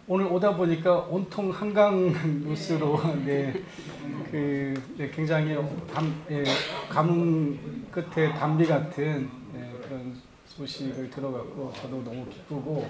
오늘 오다 보니까 온통 한강 뉴스로 굉장히 가뭄 끝에 단비 같은 그런 소식을 들어갔고 저도 너무 기쁘고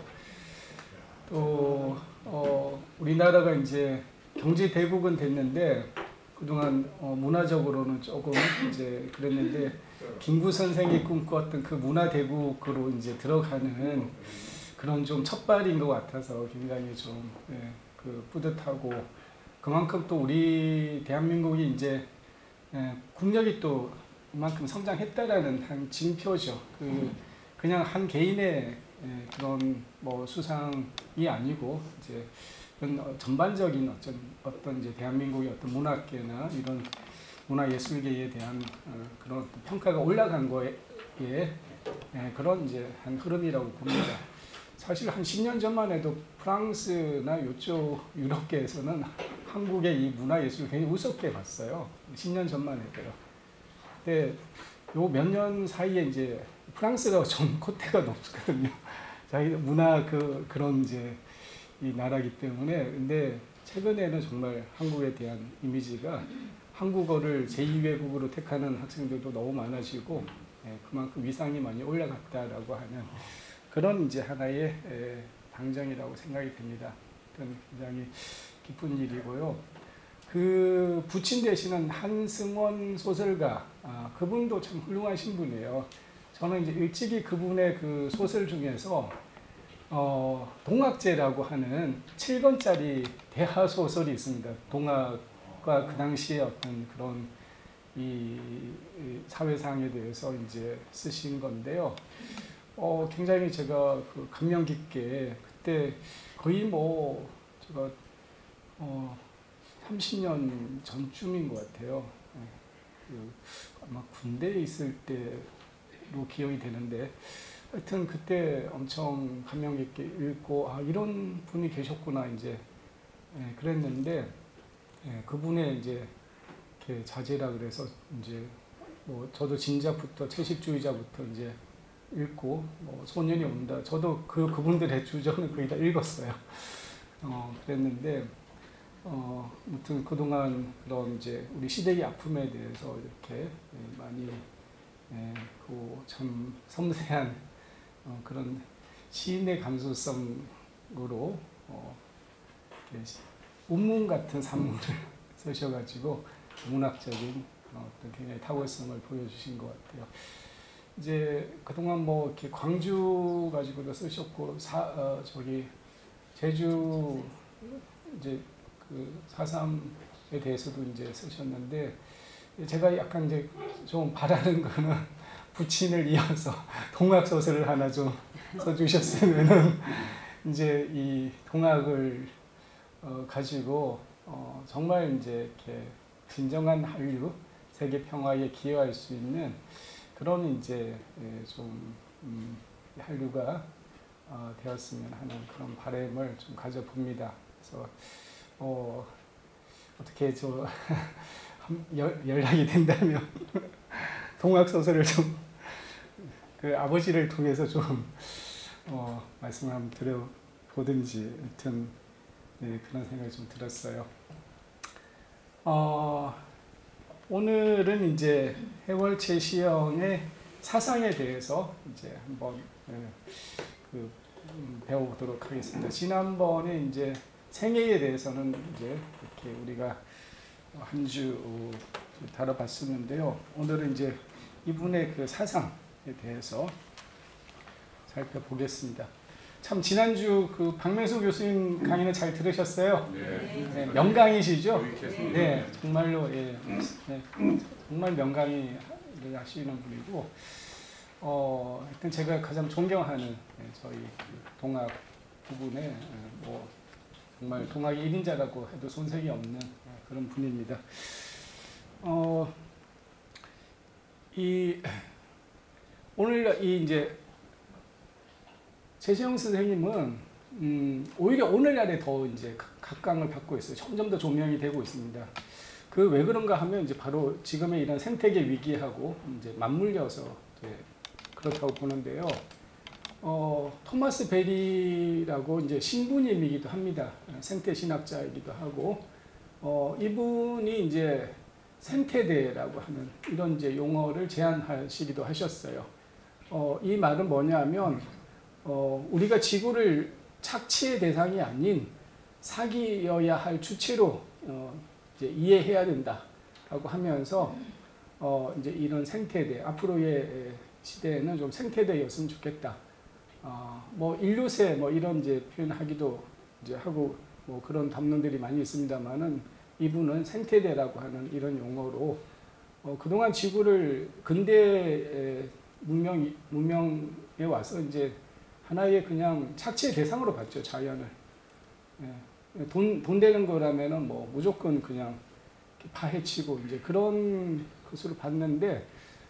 또 우리나라가 이제 경제 대국은 됐는데 그동안 문화적으로는 조금 이제 그랬는데 김구 선생이 꿈꿨던 그 문화 대국으로 이제 들어가는 그런 좀 첫발인 것 같아서 굉장히 좀 뿌듯하고 그만큼 또 우리 대한민국이 이제 국력이 또 그만큼 성장했다라는 한 징표죠. 그냥 한 개인의 그런 뭐 수상이 아니고 이제 전반적인 어떤 이제 대한민국의 어떤 문화계나 이런 문화예술계에 대한 그런 평가가 올라간 거에 그런 이제 한 흐름이라고 봅니다. 사실 한 10년 전만 해도 프랑스나 이쪽 유럽계에서는 한국의 이 문화예술을 굉장히 우습게 봤어요. 10년 전만 해도요. 근데 요 몇 년 사이에 이제 프랑스가 좀 콧대가 높거든요. 자기 문화 그런 이제 이 나라기 때문에. 근데 최근에는 정말 한국에 대한 이미지가 한국어를 제2외국어로 택하는 학생들도 너무 많아지고 그만큼 위상이 많이 올라갔다라고 하는 그런 이제 하나의 방정이라고 생각이 됩니다. 굉장히 기쁜 일이고요. 그 부친 되시는 한승원 소설가, 그분도 참 훌륭하신 분이에요. 저는 이제 일찍이 그분의 그 소설 중에서 동학제라고 하는 7권짜리 대하 소설이 있습니다. 동학과 그 당시에 어떤 그런 이 사회상에 대해서 이제 쓰신 건데요. 굉장히 제가 그 감명 깊게 그때 거의 뭐 제가 30년 전쯤인 것 같아요. 아마 군대에 있을 때로 기억이 되는데 하여튼 그때 엄청 감명 깊게 읽고 이런 분이 계셨구나 이제 그랬는데 그분의 이제 이렇게 자제라 그래서 이제 뭐 저도 진작부터 채식주의자부터 이제 읽고 뭐 소년이 온다. 저도 그분들의 주저는 거의 다 읽었어요. 그랬는데 아무튼 그동안 그런 이제 우리 시대의 아픔에 대해서 이렇게 많이 참 섬세한 그런 시인의 감수성으로 운문 같은 산문을 쓰셔가지고 문학적인 어떤 굉장히 탁월성을 보여주신 것 같아요. 이제 그동안 뭐 이렇게 광주 가지고도 쓰셨고 제주 이제 그 4.3에 대해서도 이제 쓰셨는데 제가 약간 이제 좀 바라는 거는 부친을 이어서 동학 소설을 하나 좀 써주셨으면은 이제 이 동학을 가지고 정말 이제 이렇게 진정한 한류 세계 평화에 기여할 수 있는 그런 이제 좀 한류가 되었으면 하는 그런 바람을 좀 가져봅니다. 그래서 어떻게 연락이 된다면 동학 소설을 좀 그 아버지를 통해서 좀 말씀을 한번 드려보든지 하여튼 그런 생각이 좀 들었어요. 오늘은 이제 해월채 시영의 사상에 대해서 이제 한번 배워보도록 하겠습니다. 지난번에 이제 생애에 대해서는 이제 이렇게 우리가 한 주 다뤄봤었는데요. 오늘은 이제 이분의 그 사상에 대해서 살펴보겠습니다. 참 지난주 그 박명수 교수님 강의는 잘 들으셨어요? 네, 명강이시죠? 네, 정말로 정말 명강의를 하시는 분이고, 하여튼 제가 가장 존경하는 저희 동학 부분에 뭐 정말 동학의 1인자라고 해도 손색이 없는 그런 분입니다. 오늘 이제 최시영 선생님은 오히려 오늘날에 더 이제 각광을 받고 있어요. 점점 더 조명이 되고 있습니다. 그 왜 그런가 하면 이제 바로 지금의 이런 생태계 위기하고 이제 맞물려서 그렇다고 보는데요. 토마스 베리라고 이제 신부님이기도 합니다. 생태 신학자이기도 하고, 이분이 이제 생태대라고 하는 이런 이제 용어를 제안하시기도 하셨어요. 이 말은 뭐냐면, 우리가 지구를 착취의 대상이 아닌 사기여야 할 주체로 이제 이해해야 된다라고 하면서 이제 이런 생태대, 앞으로의 시대에는 좀 생태대였으면 좋겠다. 뭐 인류세 뭐 이런 이제 표현하기도 이제 하고 뭐 그런 담론들이 많이 있습니다만은 이분은 생태대라고 하는 이런 용어로 그동안 지구를 근대 문명에 와서 이제 하나의 그냥 착취의 대상으로 봤죠, 자연을. 예. 돈 되는 거라면은 뭐 무조건 그냥 파헤치고 이제 그런 것으로 봤는데,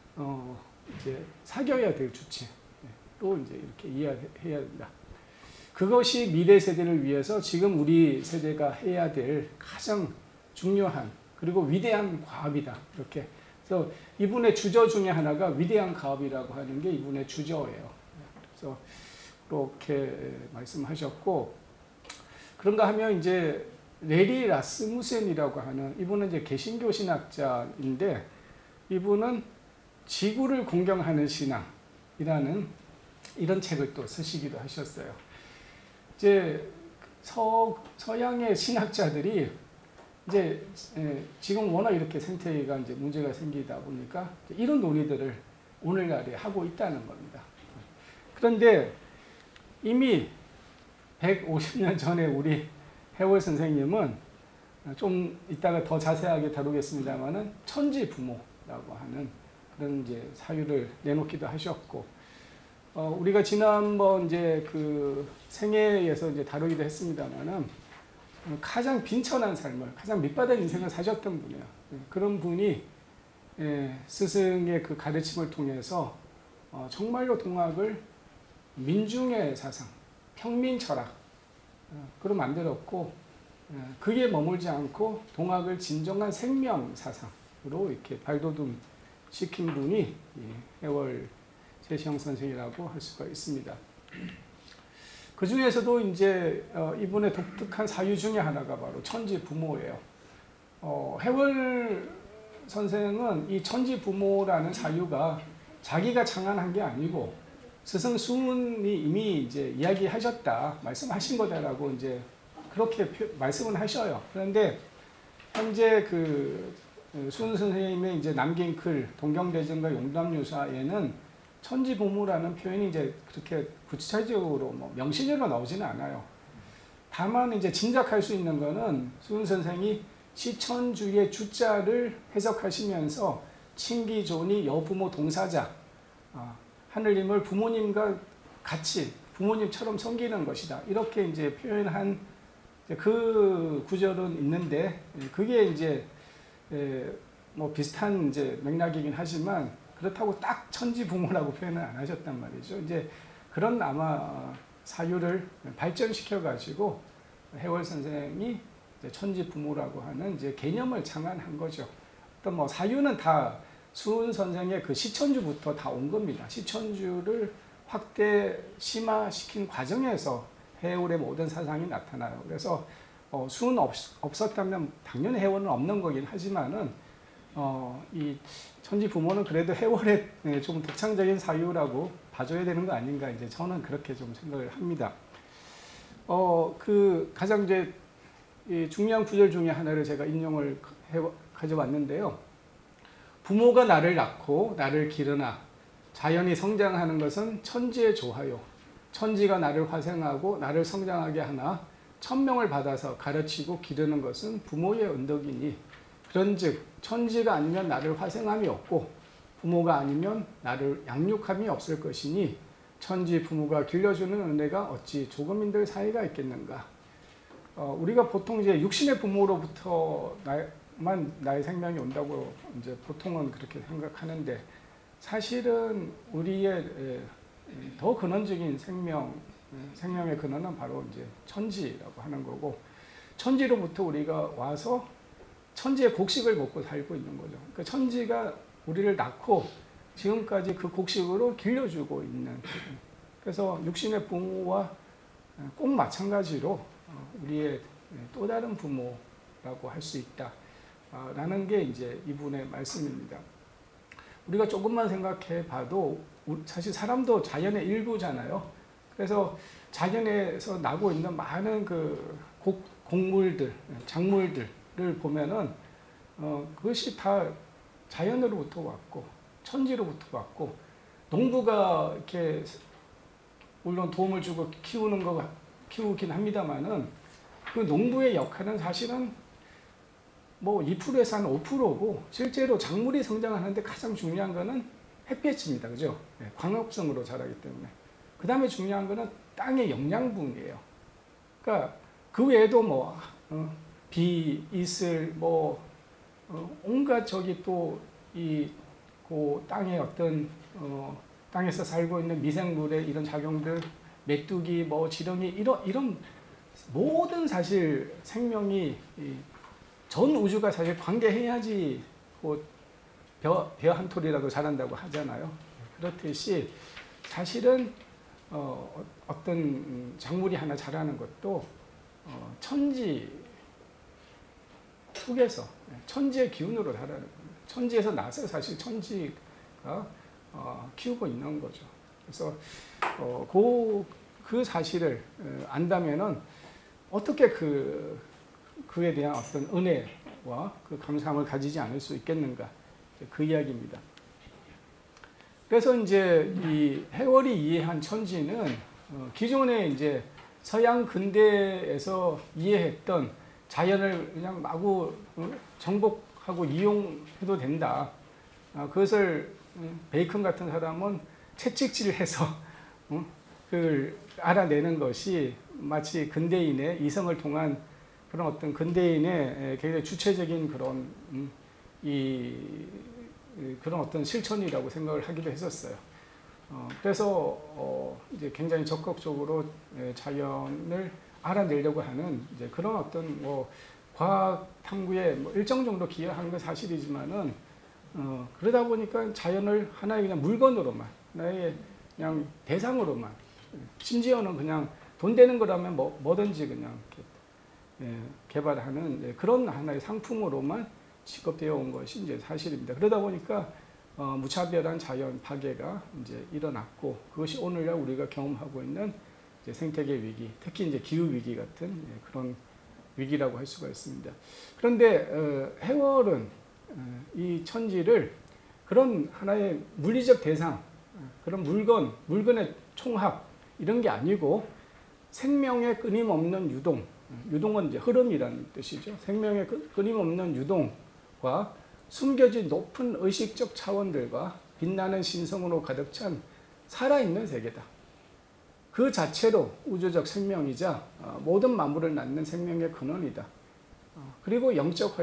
이제 사겨야 될 주체로 이제 이렇게 이해해야 된다. 그것이 미래 세대를 위해서 지금 우리 세대가 해야 될 가장 중요한 그리고 위대한 과업이다. 이렇게. 그래서 이분의 주저 중에 하나가 위대한 과업이라고 하는 게 이분의 주저예요. 그래서 그렇게 말씀하셨고, 그런가 하면 이제 레리 라스무센이라고 하는 이분은 이제 개신교 신학자인데, 이분은 지구를 공경하는 신앙이라는 이런 책을 또 쓰시기도 하셨어요. 이제 서양의 신학자들이 이제 지금 워낙 이렇게 생태가 이제 문제가 생기다 보니까 이런 논의들을 오늘날에 하고 있다는 겁니다. 그런데 이미 150년 전에 우리 해월 선생님은 좀 이따가 더 자세하게 다루겠습니다만은 천지부모라고 하는 그런 이제 사유를 내놓기도 하셨고, 우리가 지난번 이제 그 생애에서 이제 다루기도 했습니다만은 가장 빈천한 삶을, 가장 밑바닥 인생을 사셨던 분이에요. 그런 분이 스승의 그 가르침을 통해서 정말로 동학을 민중의 사상, 평민 철학, 그로 만들었고, 그게 머물지 않고 동학을 진정한 생명 사상으로 이렇게 발돋움 시킨 분이 해월 제시형 선생이라고 할 수가 있습니다. 그 중에서도 이제 이분의 독특한 사유 중에 하나가 바로 천지부모예요. 해월 선생은 이 천지부모라는 사유가 자기가 창안한 게 아니고 스승 수훈이 이미 이제 이야기하셨다, 말씀하신 거다라고 이제 그렇게 말씀을 하셔요. 그런데 현재 그 수훈 선생님의 이제 남긴 글 동경대전과 용담유사에는 천지부모라는 표현이 이제 그렇게 구체적으로 뭐 명시적으로 나오지는 않아요. 다만 이제 짐작할 수 있는 거는 수훈 선생이 시천주의 주자를 해석하시면서 친기존이 여부모 동사자, 하늘님을 부모님과 같이 부모님처럼 섬기는 것이다, 이렇게 이제 표현한 그 구절은 있는데, 그게 이제 뭐 비슷한 이제 맥락이긴 하지만 그렇다고 딱 천지부모라고 표현을 안 하셨단 말이죠. 이제 그런 아마 사유를 발전시켜 가지고 해월 선생이 이제 천지부모라고 하는 이제 개념을 창안한 거죠. 어떤 뭐 사유는 다 수훈 선생의 그 시천주부터 다 온 겁니다. 시천주를 확대 심화시킨 과정에서 해월의 모든 사상이 나타나요. 그래서 수훈 없었다면 당연히 해월은 없는 거긴 하지만은 이 천지부모는 그래도 해월의 좀 독창적인 사유라고 봐줘야 되는 거 아닌가, 이제 저는 그렇게 좀 생각을 합니다. 그 가장 이제 중요한 구절 중에 하나를 제가 인용을 가져왔는데요. 부모가 나를 낳고 나를 기르나 자연이 성장하는 것은 천지의 조하요. 천지가 나를 화생하고 나를 성장하게 하나 천명을 받아서 가르치고 기르는 것은 부모의 은덕이니, 그런즉 천지가 아니면 나를 화생함이 없고 부모가 아니면 나를 양육함이 없을 것이니 천지 부모가 길러주는 은혜가 어찌 조금인들 사이가 있겠는가. 우리가 보통 이제 육신의 부모로부터 나의 생명이 온다고 이제 보통은 그렇게 생각하는데, 사실은 우리의 더 근원적인 생명의 근원은 바로 이제 천지라고 하는 거고, 천지로부터 우리가 와서 천지의 곡식을 먹고 살고 있는 거죠. 그러니까 천지가 우리를 낳고 지금까지 그 곡식으로 길러주고 있는, 그래서 육신의 부모와 꼭 마찬가지로 우리의 또 다른 부모라고 할 수 있다라는 게 이제 이분의 말씀입니다. 우리가 조금만 생각해 봐도 사실 사람도 자연의 일부잖아요. 그래서 자연에서 나고 있는 많은 그 곡물들, 작물들을 보면은 그것이 다 자연으로부터 왔고 천지로부터 왔고 농부가 이렇게 물론 도움을 주고 키우긴 합니다만은 그 농부의 역할은 사실은 뭐 2%에서 한 5%고 실제로 작물이 성장하는데 가장 중요한 거는 햇볕입니다. 그죠? 네, 광합성으로 자라기 때문에. 그 다음에 중요한 거는 땅의 영양분이에요. 그러니까 그 외에도 뭐 비, 이슬, 뭐 온갖 저기 또 이 그 땅의 어떤 땅에서 살고 있는 미생물의 이런 작용들, 메뚜기, 뭐 지렁이 이런 모든 사실 생명이 전 우주가 사실 관계해야지 벼 한 톨이라도 자란다고 하잖아요. 그렇듯이 사실은 어떤 작물이 하나 자라는 것도 천지 속에서 천지의 기운으로 자라는 겁니다. 천지에서 나서 사실 천지가 키우고 있는 거죠. 그래서 그 사실을 안다면은 어떻게 그에 대한 어떤 은혜와 그 감사함을 가지지 않을 수 있겠는가, 그 이야기입니다. 그래서 이제 이 해월이 이해한 천지는 기존에 이제 서양 근대에서 이해했던 자연을 그냥 마구 정복하고 이용해도 된다. 그것을 베이컨 같은 사람은 채찍질해서 그걸 알아내는 것이 마치 근대인의 이성을 통한 그런 어떤 근대인의 굉장히 주체적인 그런 그런 어떤 실천이라고 생각을 하기도 했었어요. 그래서 이제 굉장히 적극적으로 자연을 알아내려고 하는 이제 그런 어떤 뭐 과학 탐구에 뭐 일정 정도 기여한 건 사실이지만은 그러다 보니까 자연을 하나의 그냥 물건으로만, 하나의 그냥 대상으로만, 심지어는 그냥 돈 되는 거라면 뭐든지 그냥 이렇게 개발하는 그런 하나의 상품으로만 취급되어 온 것이 이제 사실입니다. 그러다 보니까 무차별한 자연 파괴가 이제 일어났고, 그것이 오늘날 우리가 경험하고 있는 이제 생태계 위기, 특히 이제 기후 위기 같은 그런 위기라고 할 수가 있습니다. 그런데 해월은 이 천지를 그런 하나의 물리적 대상, 그런 물건의 총합 이런 게 아니고 생명의 끊임없는 유동은 이제 흐름이라는 뜻이죠. 생명의 끊임없는 유동과 숨겨진 높은 의식적 차원들과 빛나는 신성으로 가득 찬 살아있는 세계다. 그 자체로 우주적 생명이자 모든 만물을 낳는 생명의 근원이다. 그리고 영적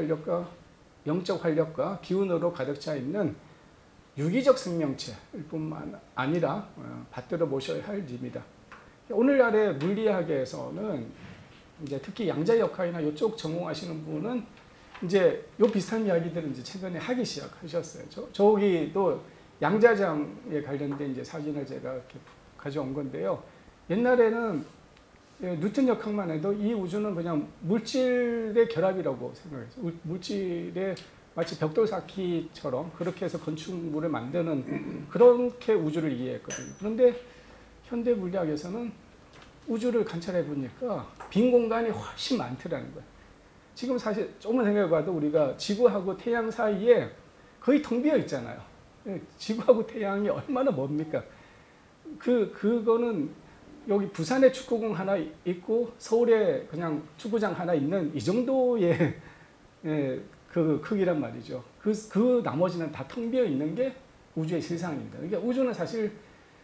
활력과 기운으로 가득 차 있는 유기적 생명체일 뿐만 아니라 받들어 모셔야 할 일입니다. 오늘날의 물리학에서는 이제 특히 양자역학이나 이쪽 전공하시는 분은 이제 요 비슷한 이야기들을 이제 최근에 하기 시작하셨어요. 저기도 양자장에 관련된 이제 사진을 제가 이렇게 가져온 건데요. 옛날에는 뉴턴 역학만 해도 이 우주는 그냥 물질의 결합이라고 생각했어요. 물질의 마치 벽돌 쌓기처럼 그렇게 해서 건축물을 만드는 그렇게 우주를 이해했거든요. 그런데 현대 물리학에서는 우주를 관찰해 보니까 빈 공간이 훨씬 많더라는 거예요. 지금 사실 조금만 생각해 봐도 우리가 지구하고 태양 사이에 거의 텅 비어 있잖아요. 지구하고 태양이 얼마나 멉니까? 그거는 여기 부산에 축구공 하나 있고 서울에 그냥 축구장 하나 있는 이 정도의 그 크기란 말이죠. 그 나머지는 다 텅 비어 있는 게 우주의 실상입니다. 그러니까 우주는 사실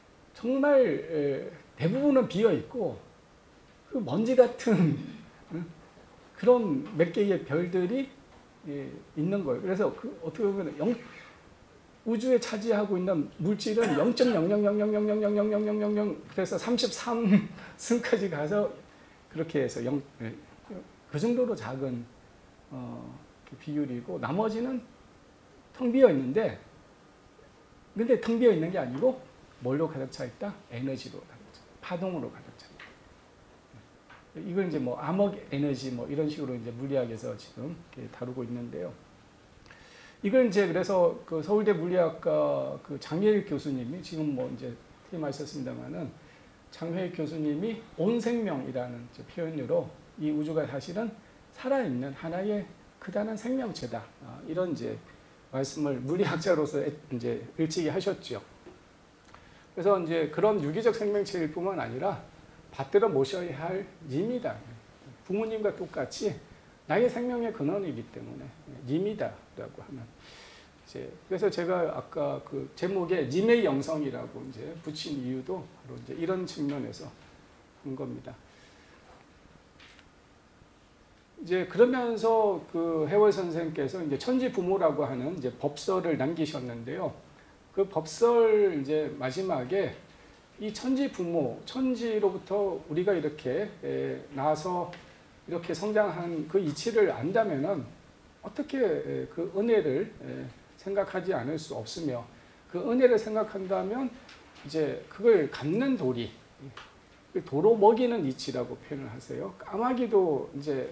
정말 대부분은 비어 있고 그 먼지 같은 그런 몇 개의 별들이 있는 거예요. 그래서 어떻게 보면 우주에 차지하고 있는 물질은 0.0000000000 그래서 33승까지 가서 그렇게 해서 그 정도로 작은 비율이고 나머지는 텅 비어 있는데 근데 텅 비어 있는 게 아니고 뭘로 가득 차 있다? 에너지로 가득 차 파동으로 가득 찹니다. 이걸 이제 뭐 암흑 에너지 뭐 이런 식으로 이제 물리학에서 지금 다루고 있는데요. 이걸 이제 그래서 그 서울대 물리학과 그 장혜일 교수님이 지금 뭐 이제 퇴임하셨습니다만은 장혜일 교수님이 온 생명이라는 표현으로 이 우주가 사실은 살아있는 하나의 크다는 생명체다. 이런 이제 말씀을 물리학자로서 이제 일찍이 하셨죠. 그래서 이제 그런 유기적 생명체일 뿐만 아니라 받들어 모셔야 할 님이다. 부모님과 똑같이 나의 생명의 근원이기 때문에 님이다라고 하는. 이제 그래서 제가 아까 그 제목에 님의 영성이라고 이제 붙인 이유도 바로 이제 이런 측면에서 한 겁니다. 이제 그러면서 그 해월 선생께서 이제 천지 부모라고 하는 이제 법설을 남기셨는데요. 그 법설 이제 마지막에 이 천지 부모, 천지로부터 우리가 이렇게 나서 이렇게 성장한 그 이치를 안다면은 어떻게 그 은혜를 생각하지 않을 수 없으며 그 은혜를 생각한다면 이제 그걸 갚는 도리, 도로 먹이는 이치라고 표현을 하세요. 까마귀도 이제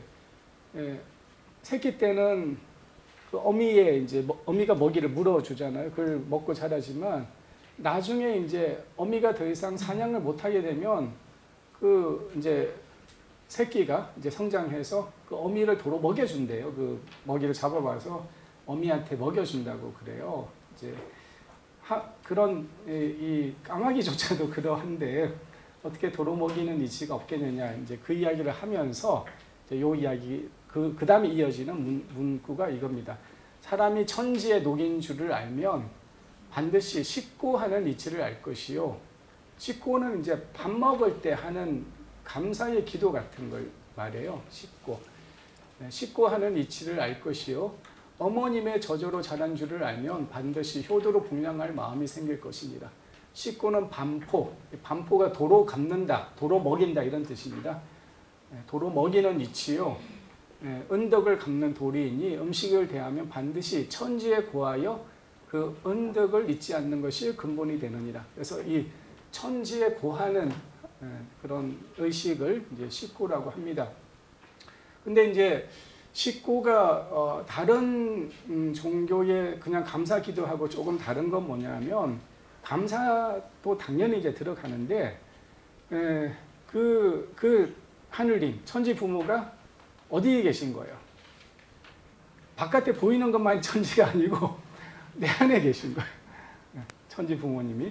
새끼 때는 그 어미의 이제 어미가 먹이를 물어주잖아요. 그걸 먹고 자라지만 나중에 이제 어미가 더 이상 사냥을 못하게 되면 그 이제 새끼가 이제 성장해서 그 어미를 도로 먹여준대요. 그 먹이를 잡아와서 어미한테 먹여준다고 그래요. 이제 그런 이 까마귀조차도 그러한데 어떻게 도로 먹이는 이치가 없겠느냐 이제 그 이야기를 하면서 이제 요 이야기 그 다음에 이어지는 문구가 이겁니다. 사람이 천지에 녹인 줄을 알면 반드시 식고하는 이치를 알 것이요. 식고는 이제 밥 먹을 때 하는 감사의 기도 같은 걸 말해요. 식고. 식고하는 이치를 알 것이요. 어머님의 저조로 자란 줄을 알면 반드시 효도로 복양할 마음이 생길 것입니다. 식고는 반포. 반포가 도로 갚는다, 도로 먹인다 이런 뜻입니다. 도로 먹이는 이치요. 은덕을 갚는 도리이니 음식을 대하면 반드시 천지에 고하여 그 은덕을 잊지 않는 것이 근본이 되느니라. 그래서 이 천지에 고하는 그런 의식을 이제 식고라고 합니다. 근데 이제 식고가 다른 종교의 그냥 감사 기도하고 조금 다른 건 뭐냐면 감사도 당연히 이제 들어가는데 그 하늘님 천지 부모가 어디에 계신 거예요? 바깥에 보이는 것만 천지가 아니고 내 안에 계신 거예요. 천지 부모님이.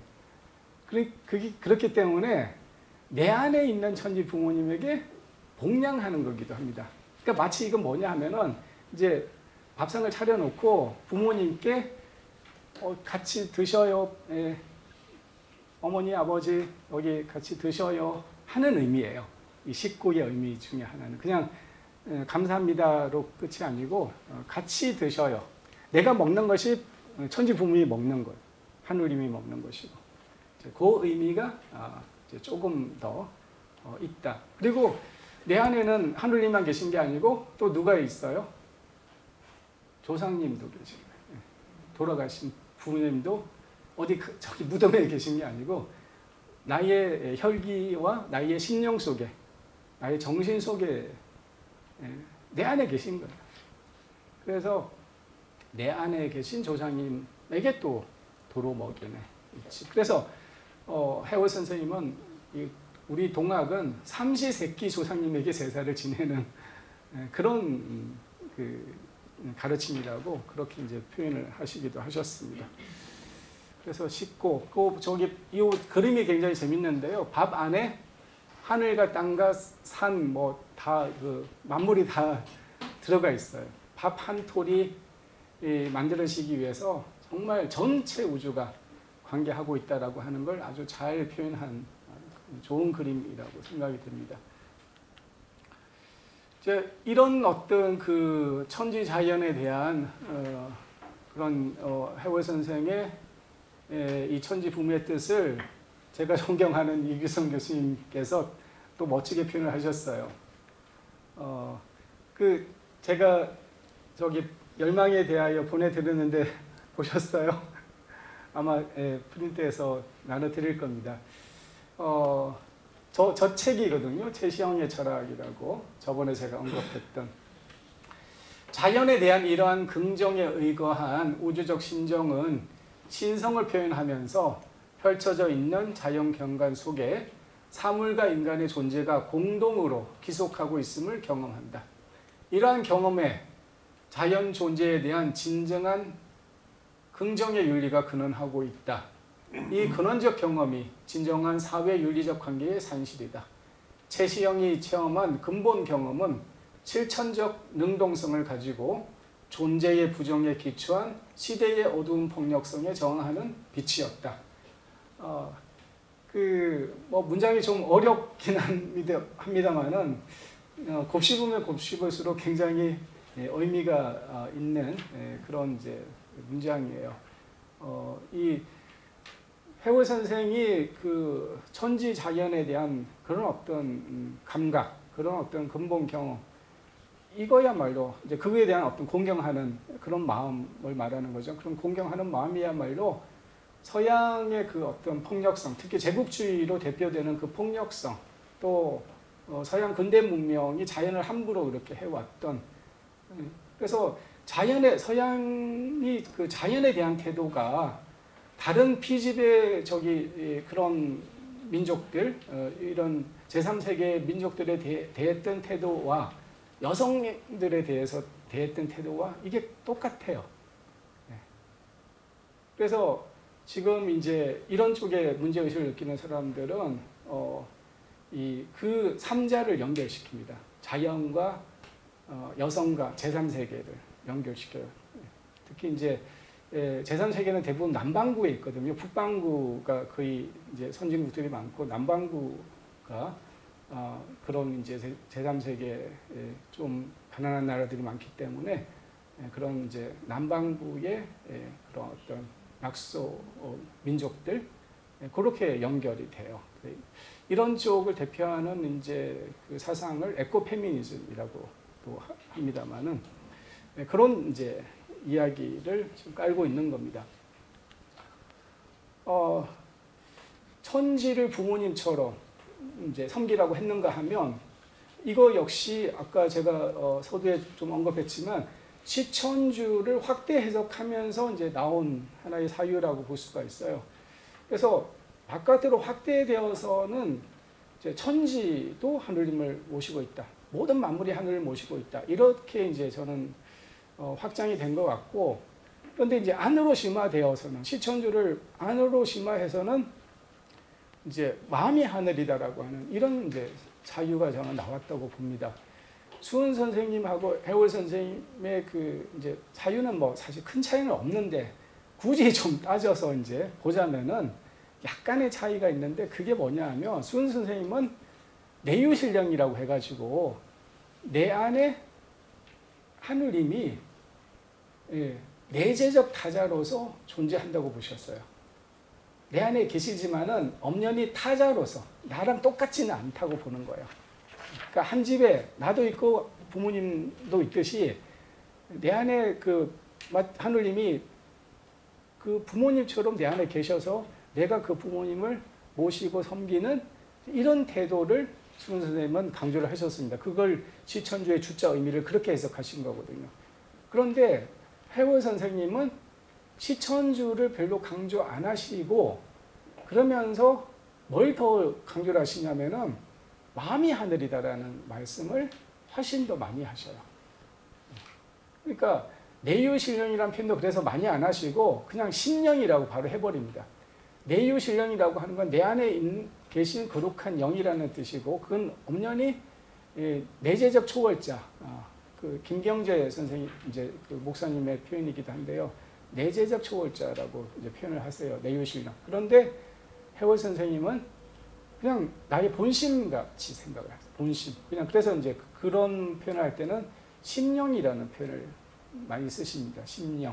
그렇기 때문에 내 안에 있는 천지 부모님에게 복양하는 거기도 합니다. 그러니까 마치 이건 뭐냐 하면은 이제 밥상을 차려놓고 부모님께 같이 드셔요. 어머니, 아버지 여기 같이 드셔요 하는 의미예요. 이 식구의 의미 중에 하나는 그냥 감사합니다로 끝이 아니고 같이 드셔요. 내가 먹는 것이 천지 부모님이 먹는 것, 하느님이 먹는 것이고 그 의미가 이제 조금 더 있다. 그리고 내 안에는 하느님만 계신 게 아니고 또 누가 있어요? 조상님도 계신 거예요. 돌아가신 부모님도 어디 저기 무덤에 계신 게 아니고 나의 혈기와 나의 심령 속에 나의 정신 속에 내 안에 계신 거예요. 그래서 내 안에 계신 조상님에게 또 도로 먹이네. 그래서 해월 선생님은 우리 동학은 삼시세끼 조상님에게 제사를 지내는 그런 그 가르침이라고 그렇게 이제 표현을 하시기도 하셨습니다. 그래서 식고 저기 이 그림이 굉장히 재밌는데요. 밥 안에 하늘과 땅과 산 뭐 다 그 만물이 다 들어가 있어요. 밥 한 톨이 만들어지기 위해서 정말 전체 우주가 관계하고 있다라고 하는 걸 아주 잘 표현한 좋은 그림이라고 생각이 듭니다. 이제 이런 어떤 그 천지 자연에 대한 그런 해월 선생의 이 천지 부모의 뜻을 제가 존경하는 이규성 교수님께서 또 멋지게 표현을 하셨어요. 그 제가 저기 열망에 대하여 보내드렸는데 보셨어요? 아마 프린트해서 나눠드릴 겁니다. 저 책이거든요. 최시영의 철학이라고 저번에 제가 언급했던 자연에 대한 이러한 긍정에 의거한 우주적 심정은 신성을 표현하면서 펼쳐져 있는 자연 경관 속에 사물과 인간의 존재가 공동으로 기속하고 있음을 경험한다. 이러한 경험에 자연 존재에 대한 진정한 긍정의 윤리가 근원하고 있다. 이 근원적 경험이 진정한 사회윤리적 관계의 산실이다. 최시영이 체험한 근본 경험은 실천적 능동성을 가지고 존재의 부정에 기초한 시대의 어두운 폭력성에 저항하는 빛이었다. 문장이 좀 어렵긴 합니다만은 곱씹으면 곱씹을수록 굉장히 의미가 있는 그런 이제 문장이에요. 이 해월 선생이 그 천지 자연에 대한 그런 어떤 감각, 그런 어떤 근본 경험, 이거야말로 이제 그거에 대한 어떤 공경하는 그런 마음을 말하는 거죠. 그런 공경하는 마음이야말로 서양의 그 어떤 폭력성, 특히 제국주의로 대표되는 그 폭력성, 또 서양 근대 문명이 자연을 함부로 이렇게 해왔던, 그래서 서양이 그 자연에 대한 태도가 다른 피지배적인 그런 민족들, 이런 제3세계 민족들에 대했던 태도와 여성들에 대해서 대했던 태도와 이게 똑같아요. 그래서 지금 이제 이런 쪽에 문제의식을 느끼는 사람들은 그 3자를 연결시킵니다. 자연과 여성과 제3세계를 연결시켜요. 특히 이제 제3세계는 대부분 남반구에 있거든요. 북반구가 거의 이제 선진국들이 많고 남반구가 그런 이제 제3세계에 좀 가난한 나라들이 많기 때문에 그런 이제 남반구의 그런 어떤 낙소 민족들 그렇게 연결이 돼요. 이런 쪽을 대표하는 이제 그 사상을 에코페미니즘이라고 또 합니다만은 그런 이제 이야기를 지금 깔고 있는 겁니다. 천지를 부모님처럼 이제 섬기라고 했는가 하면 이거 역시 아까 제가 서두에 좀 언급했지만 시천주를 확대 해석하면서 이제 나온 하나의 사유라고 볼 수가 있어요. 그래서 바깥으로 확대되어서는 이제 천지도 하느님을 모시고 있다. 모든 만물이 하늘을 모시고 있다. 이렇게 이제 저는 확장이 된 것 같고, 그런데 이제 안으로 심화되어서는 시천주를 안으로 심화해서는 이제 마음이 하늘이다라고 하는 이런 이제 사유가 저는 나왔다고 봅니다. 수은 선생님하고 해월 선생님의 그 이제 사유는 뭐 사실 큰 차이는 없는데 굳이 좀 따져서 이제 보자면은 약간의 차이가 있는데 그게 뭐냐 하면 수은 선생님은 내유신령이라고 해가지고 내 안에 하느님이 내재적 타자로서 존재한다고 보셨어요. 내 안에 계시지만은 엄연히 타자로서 나랑 똑같지는 않다고 보는 거예요. 그러니까 한 집에 나도 있고 부모님도 있듯이 내 안에 그 하느님이 그 부모님처럼 내 안에 계셔서 내가 그 부모님을 모시고 섬기는 이런 태도를 수은 선생님은 강조를 하셨습니다. 그걸 시천주의 주자 의미를 그렇게 해석하신 거거든요. 그런데 해월 선생님은 시천주를 별로 강조 안 하시고 그러면서 뭘 더 강조를 하시냐면은 마음이 하늘이다라는 말씀을 훨씬 더 많이 하셔요. 그러니까 내유신령이라는 표현도 그래서 많이 안 하시고 그냥 신령이라고 바로 해버립니다. 내유신령이라고 하는 건 내 안에 계신 거룩한 영이라는 뜻이고 그건 엄연히 내재적 초월자, 그 김경재 선생님 이제 그 목사님의 표현이기도 한데요. 내재적 초월자라고 이제 표현을 하세요. 내유신령. 그런데 해월 선생님은 그냥 나의 본심같이 생각을 하세요. 본심. 그냥 그래서 이제 그런 표현을 할 때는 심령이라는 표현을 많이 쓰십니다. 심령.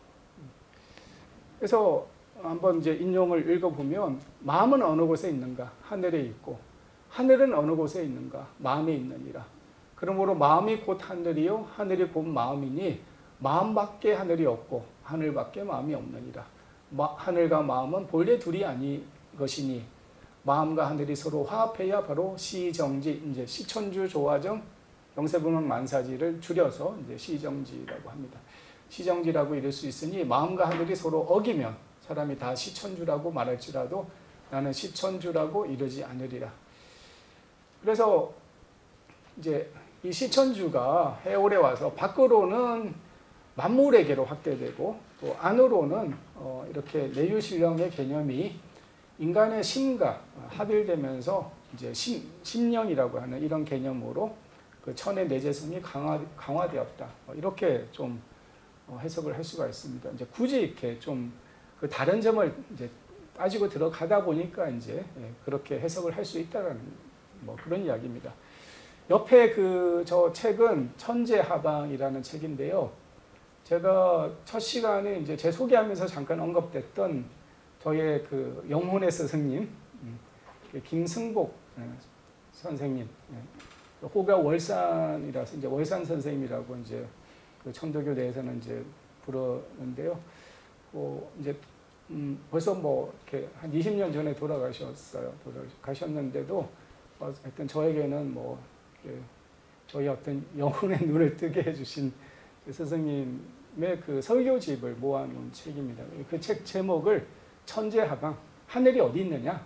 그래서 한번 이제 인용을 읽어보면 마음은 어느 곳에 있는가? 하늘에 있고 하늘은 어느 곳에 있는가? 마음에 있느니라. 그러므로 마음이 곧 하늘이요 하늘이 곧 마음이니 마음밖에 하늘이 없고 하늘밖에 마음이 없느니라. 하늘과 마음은 본래 둘이 아니 것이니 마음과 하늘이 서로 화합해야 바로 시정지, 이제 시천주 조화정 영세분원 만사지를 줄여서 이제 시정지라고 합니다. 시정지라고 이럴 수 있으니 마음과 하늘이 서로 어기면 사람이 다 시천주라고 말할지라도 나는 시천주라고 이르지 않으리라. 그래서 이제 이 시천주가 해올에 와서 밖으로는 만물에게로 확대되고 또 안으로는 이렇게 내유신령의 개념이 인간의 심과 합일되면서 이제 심령이라고 하는 이런 개념으로 그 천의 내재성이 강화되었다. 이렇게 좀 해석을 할 수가 있습니다. 이제 굳이 이렇게 좀 그 다른 점을 이제 따지고 들어가다 보니까 이제 그렇게 해석을 할 수 있다라는 뭐 그런 이야기입니다. 옆에 그 저 책은 천재하방이라는 책인데요. 제가 첫 시간에 이제 제 소개하면서 잠깐 언급됐던 저의 그 영혼의 스승님 김승복 선생님, 호가 월산이라서 이제 월산 선생님이라고 이제 그 천도교 내에서는 이제 부르는데요. 이제 벌써 뭐 이렇게 한 20년 전에 돌아가셨어요. 돌아가셨는데도 하여튼 저에게는 뭐 저희 어떤 영혼의 눈을 뜨게 해주신 그 스승님의 그 설교집을 모아놓은 책입니다. 그 책 제목을 천재하방, 하늘이 어디 있느냐?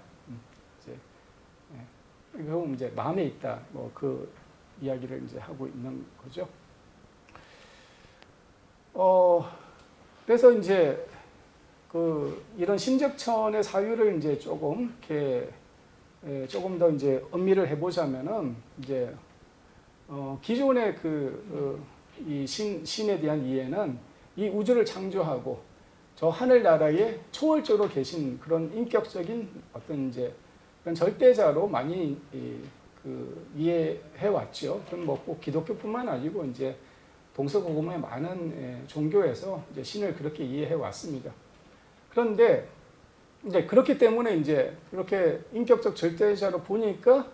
그럼 이제 마음에 있다. 뭐 그 이야기를 이제 하고 있는 거죠. 그래서 이제 그 이런 심적천의 사유를 이제 조금 이렇게 조금 더 이제 음미를 해보자면은 이제 기존의 이 신에 대한 이해는 이 우주를 창조하고 저 하늘나라에 초월적으로 계신 그런 인격적인 어떤 이제 그런 절대자로 많이 이해해 왔죠. 그럼 뭐 꼭 기독교뿐만 아니고 이제 동서고금의 많은 종교에서 이제 신을 그렇게 이해해 왔습니다. 그런데 이제 그렇기 때문에 이제 이렇게 인격적 절대자로 보니까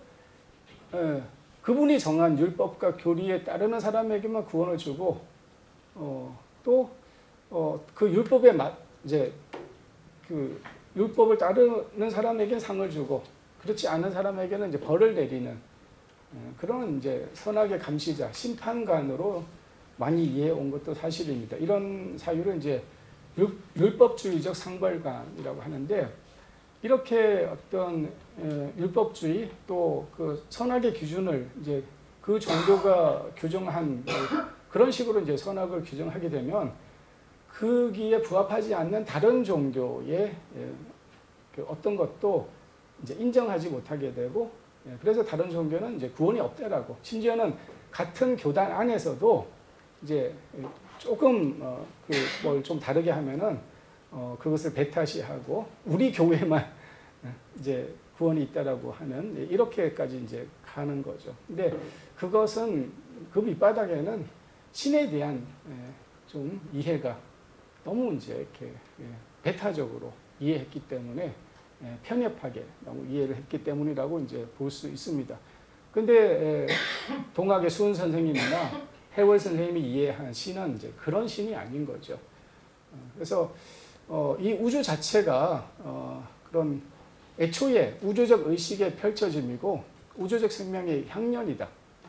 그분이 정한 율법과 교리에 따르는 사람에게만 구원을 주고 또 그 율법에 이제 그 율법을 따르는 사람에게는 상을 주고 그렇지 않은 사람에게는 이제 벌을 내리는 그런 이제 선악의 감시자, 심판관으로 많이 이해해 온 것도 사실입니다. 이런 사유를 이제 율법주의적 상벌관이라고 하는데 이렇게 어떤 율법주의 또 그 선악의 기준을 이제 그 종교가 규정한 그런 식으로 이제 선악을 규정하게 되면 거기에 부합하지 않는 다른 종교의 어떤 것도 이제 인정하지 못하게 되고 그래서 다른 종교는 이제 구원이 없다라고 심지어는 같은 교단 안에서도 이제 조금 뭘 좀 다르게 하면은 그것을 배타시하고 우리 교회만 이제 구원이 있다라고 하는 이렇게까지 이제 가는 거죠. 근데 그것은 그 밑바닥에는 신에 대한 좀 이해가 너무 이제 이렇게 배타적으로 이해했기 때문에 편협하게 너무 이해를 했기 때문이라고 이제 볼 수 있습니다. 근데 동학의 수은 선생님이나 해월 선생님이 이해한 신은 이제 그런 신이 아닌 거죠. 그래서 이 우주 자체가 그런 애초에 우주적 의식의 펼쳐짐이고 우주적 생명의 향연이다.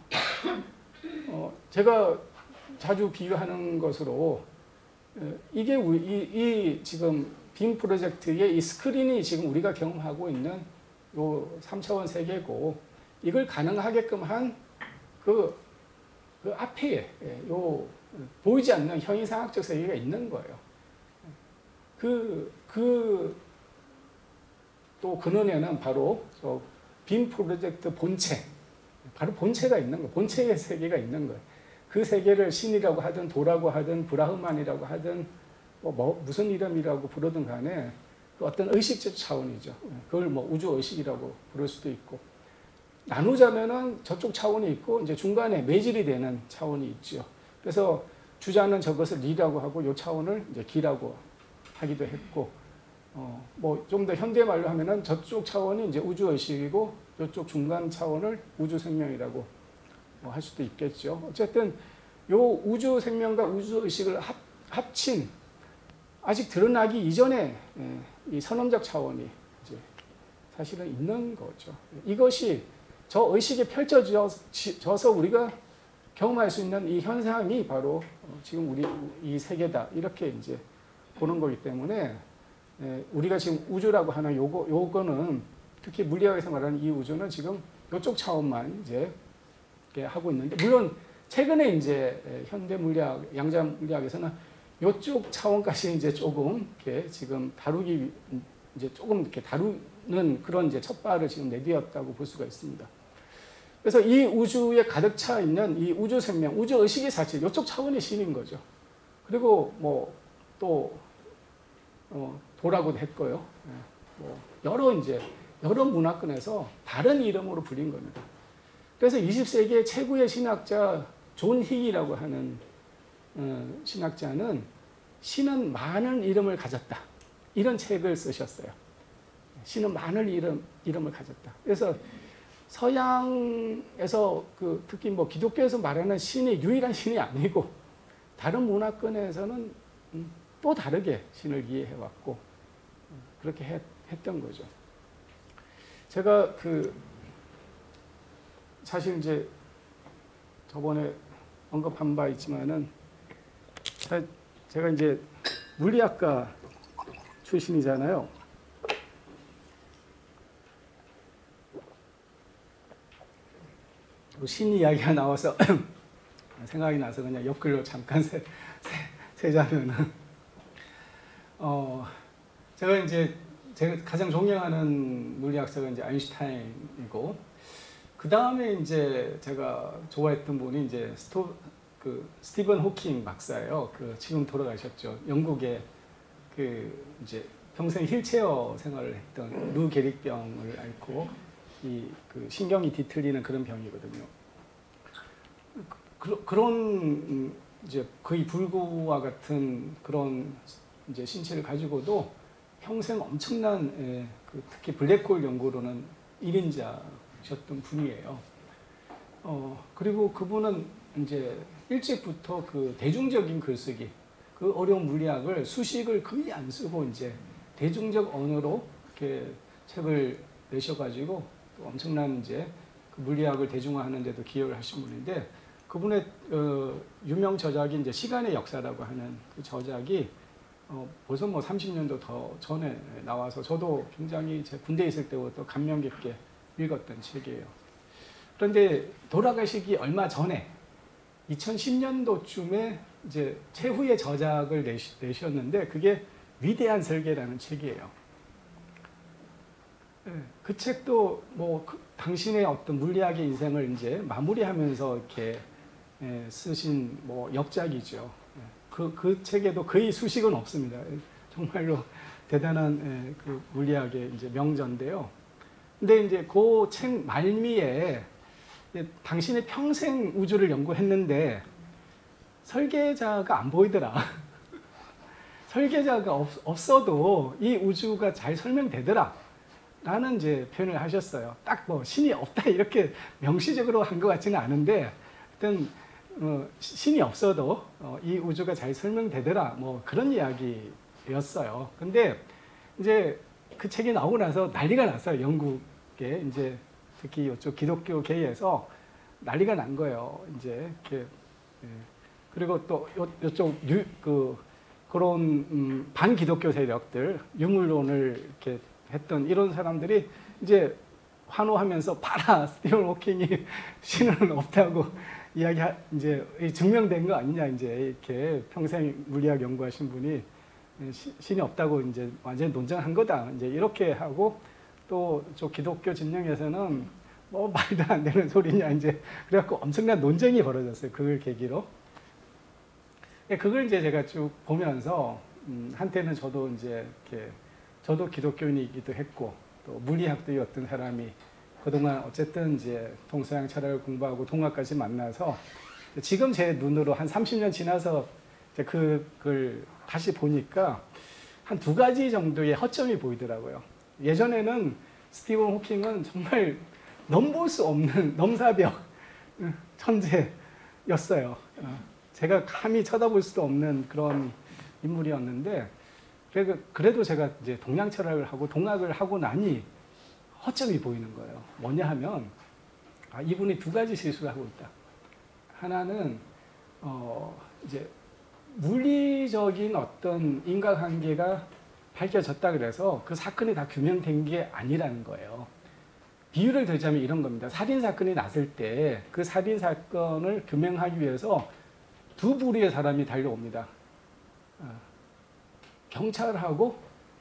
제가 자주 비유하는 것으로 이게 이 지금 빔 프로젝트의 이 스크린이 지금 우리가 경험하고 있는 요 3차원 세계고 이걸 가능하게끔 한 그 앞에 요 보이지 않는 형이상학적 세계가 있는 거예요. 또 근원에는 바로 빔 프로젝트 본체, 바로 본체가 있는 거예요. 본체의 세계가 있는 거예요. 그 세계를 신이라고 하든 도라고 하든 브라흐만이라고 하든 뭐 무슨 이름이라고 부르든 간에 그 어떤 의식적 차원이죠. 그걸 뭐 우주 의식이라고 부를 수도 있고 나누자면은 저쪽 차원이 있고 이제 중간에 매질이 되는 차원이 있죠. 그래서 주자는 저것을 리라고 하고 요 차원을 이제 기라고 하기도 했고 뭐 좀 더 현대 말로 하면은 저쪽 차원이 이제 우주 의식이고 이쪽 중간 차원을 우주 생명이라고 할 수도 있겠죠. 어쨌든 요 우주 생명과 우주 의식을 합친 아직 드러나기 이전에 이 선험적 차원이 이제 사실은 있는 거죠. 이것이 저 의식에 펼쳐져서 우리가 경험할 수 있는 이 현상이 바로 지금 우리 이 세계다 이렇게 이제 보는 거기 때문에 우리가 지금 우주라고 하는 요거는 특히 물리학에서 말하는 이 우주는 지금 이쪽 차원만 이제 하고 있는데 물론 최근에 이제 현대 물리학, 양자 물리학에서는 이쪽 차원까지 이제 조금 이렇게 지금 다루기 이제 조금 이렇게 다루는 그런 이제 첫 발을 지금 내디뎠다고 볼 수가 있습니다. 그래서 이 우주에 가득 차 있는 이 우주 생명, 우주 의식이 사실 이쪽 차원의 신인 거죠. 그리고 뭐 또 도라고도 했고요. 뭐 여러 문화권에서 다른 이름으로 불린 겁니다. 그래서 20세기의 최고의 신학자 존 히기라고 하는 신학자는 신은 많은 이름을 가졌다. 이런 책을 쓰셨어요. 신은 많은 이름을 가졌다. 그래서 서양에서 특히 뭐 기독교에서 말하는 신이 유일한 신이 아니고 다른 문화권에서는 또 다르게 신을 이해해왔고 그렇게 했던 거죠. 제가 사실 이제 저번에 언급한 바 있지만은 제가 이제 물리학과 출신이잖아요. 신 이야기가 나와서 생각이 나서 그냥 옆글로 잠깐 세자면은 제가 가장 존경하는 물리학자가 이제 아인슈타인이고 그 다음에 이제 제가 좋아했던 분이 이제 스티븐 호킹 박사예요. 지금 돌아가셨죠. 영국에 이제 평생 휠체어 생활을 했던 루 게릭병을 앓고 신경이 뒤틀리는 그런 병이거든요. 그런 이제 거의 불구와 같은 그런 이제 신체를 가지고도 평생 엄청난 특히 블랙홀 연구로는 1인자셨던 분이에요. 그리고 그분은 이제 일찍부터 대중적인 글쓰기, 어려운 물리학을 수식을 거의 안 쓰고 이제 대중적 언어로 이렇게 책을 내셔가지고 또 엄청난 이제 물리학을 대중화하는 데도 기여를 하신 분인데 그분의 유명 저작이 이제 시간의 역사라고 하는 그 저작이 벌써 뭐 30년도 더 전에 나와서 저도 굉장히 제 군대에 있을 때부터 감명 깊게 읽었던 책이에요. 그런데 돌아가시기 얼마 전에 2010년도쯤에 이제 최후의 저작을 내셨는데 그게 위대한 설계라는 책이에요. 그 책도 뭐 당신의 어떤 물리학의 인생을 이제 마무리하면서 이렇게 쓰신 뭐 역작이죠. 그 책에도 거의 수식은 없습니다. 정말로 대단한 물리학의 이제 명저인데요. 근데 이제 그 책 말미에 당신의 평생 우주를 연구했는데 설계자가 안 보이더라. 설계자가 없어도 이 우주가 잘 설명되더라. 라는 이제 표현을 하셨어요. 딱 뭐 신이 없다 이렇게 명시적으로 한 것 같지는 않은데 하여튼 신이 없어도 이 우주가 잘 설명되더라 뭐 그런 이야기였어요. 근데 이제 그 책이 나오고 나서 난리가 났어요. 영국에 이제 특히 이쪽 기독교계에서 난리가 난 거예요. 이제 이렇게 그리고 또 이쪽 그런 반기독교 세력들 유물론을 이렇게 했던 이런 사람들이 이제 환호하면서 봐라 스티븐 호킹이 신은 없다고 이제 증명된 거 아니냐 이제 이렇게 평생 물리학 연구하신 분이 신이 없다고 이제 완전히 논증한 거다 이제 이렇게 하고 또 저 기독교 진영에서는 뭐 말도 안 되는 소리냐 이제 그래갖고 엄청난 논쟁이 벌어졌어요. 그걸 계기로. 그걸 이제 제가 쭉 보면서 한때는 저도 이제 이렇게 저도 기독교인이기도 했고 또 물리학도였던 사람이 그동안 어쨌든 이제 동서양 철학을 공부하고 동학까지 만나서 지금 제 눈으로 한 30년 지나서 이제 그걸 다시 보니까 한 두 가지 정도의 허점이 보이더라고요. 예전에는 스티븐 호킹은 정말 넘볼 수 없는 넘사벽 천재였어요. 제가 감히 쳐다볼 수도 없는 그런 인물이었는데 그래도 제가 이제 동양 철학을 하고 동학을 하고 나니 허점이 보이는 거예요. 뭐냐 하면 이분이 두 가지 실수를 하고 있다. 하나는 이제 물리적인 어떤 인과관계가 밝혀졌다 그래서 그 사건이 다 규명된 게 아니라는 거예요. 비유를 들자면 이런 겁니다. 살인사건이 났을 때 그 살인사건을 규명하기 위해서 두 부류의 사람이 달려옵니다. 경찰하고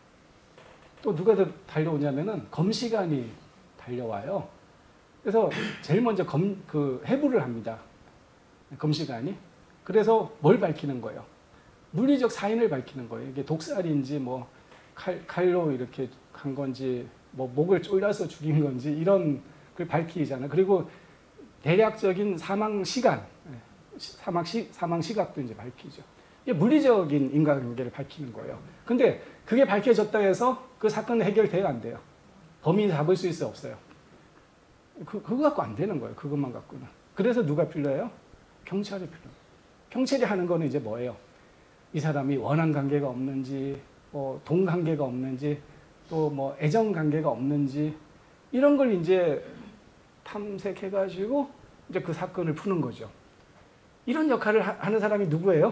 또 누가 더 달려오냐면은 검시관이 달려와요. 그래서 제일 먼저 해부를 합니다. 검시관이. 그래서 뭘 밝히는 거예요? 물리적 사인을 밝히는 거예요. 이게 독살인지 뭐 칼로 이렇게 간 건지 뭐 목을 졸라서 죽인 건지 이런 걸 밝히잖아요. 그리고 대략적인 사망 시간, 사망 시각도 이제 밝히죠. 이게 물리적인 인과관계를 밝히는 거예요. 근데 그게 밝혀졌다 해서 그 사건은 해결돼야 안 돼요. 범인 잡을 수 있어요, 없어요? 그거 갖고 안 되는 거예요. 그것만 갖고는. 그래서 누가 필요해요? 경찰이 필요해요. 경찰이 하는 거는 이제 뭐예요? 이 사람이 원한 관계가 없는지, 동 관계가 없는지, 또 뭐 애정 관계가 없는지 이런 걸 이제 탐색해가지고 이제 그 사건을 푸는 거죠. 이런 역할을 하는 사람이 누구예요?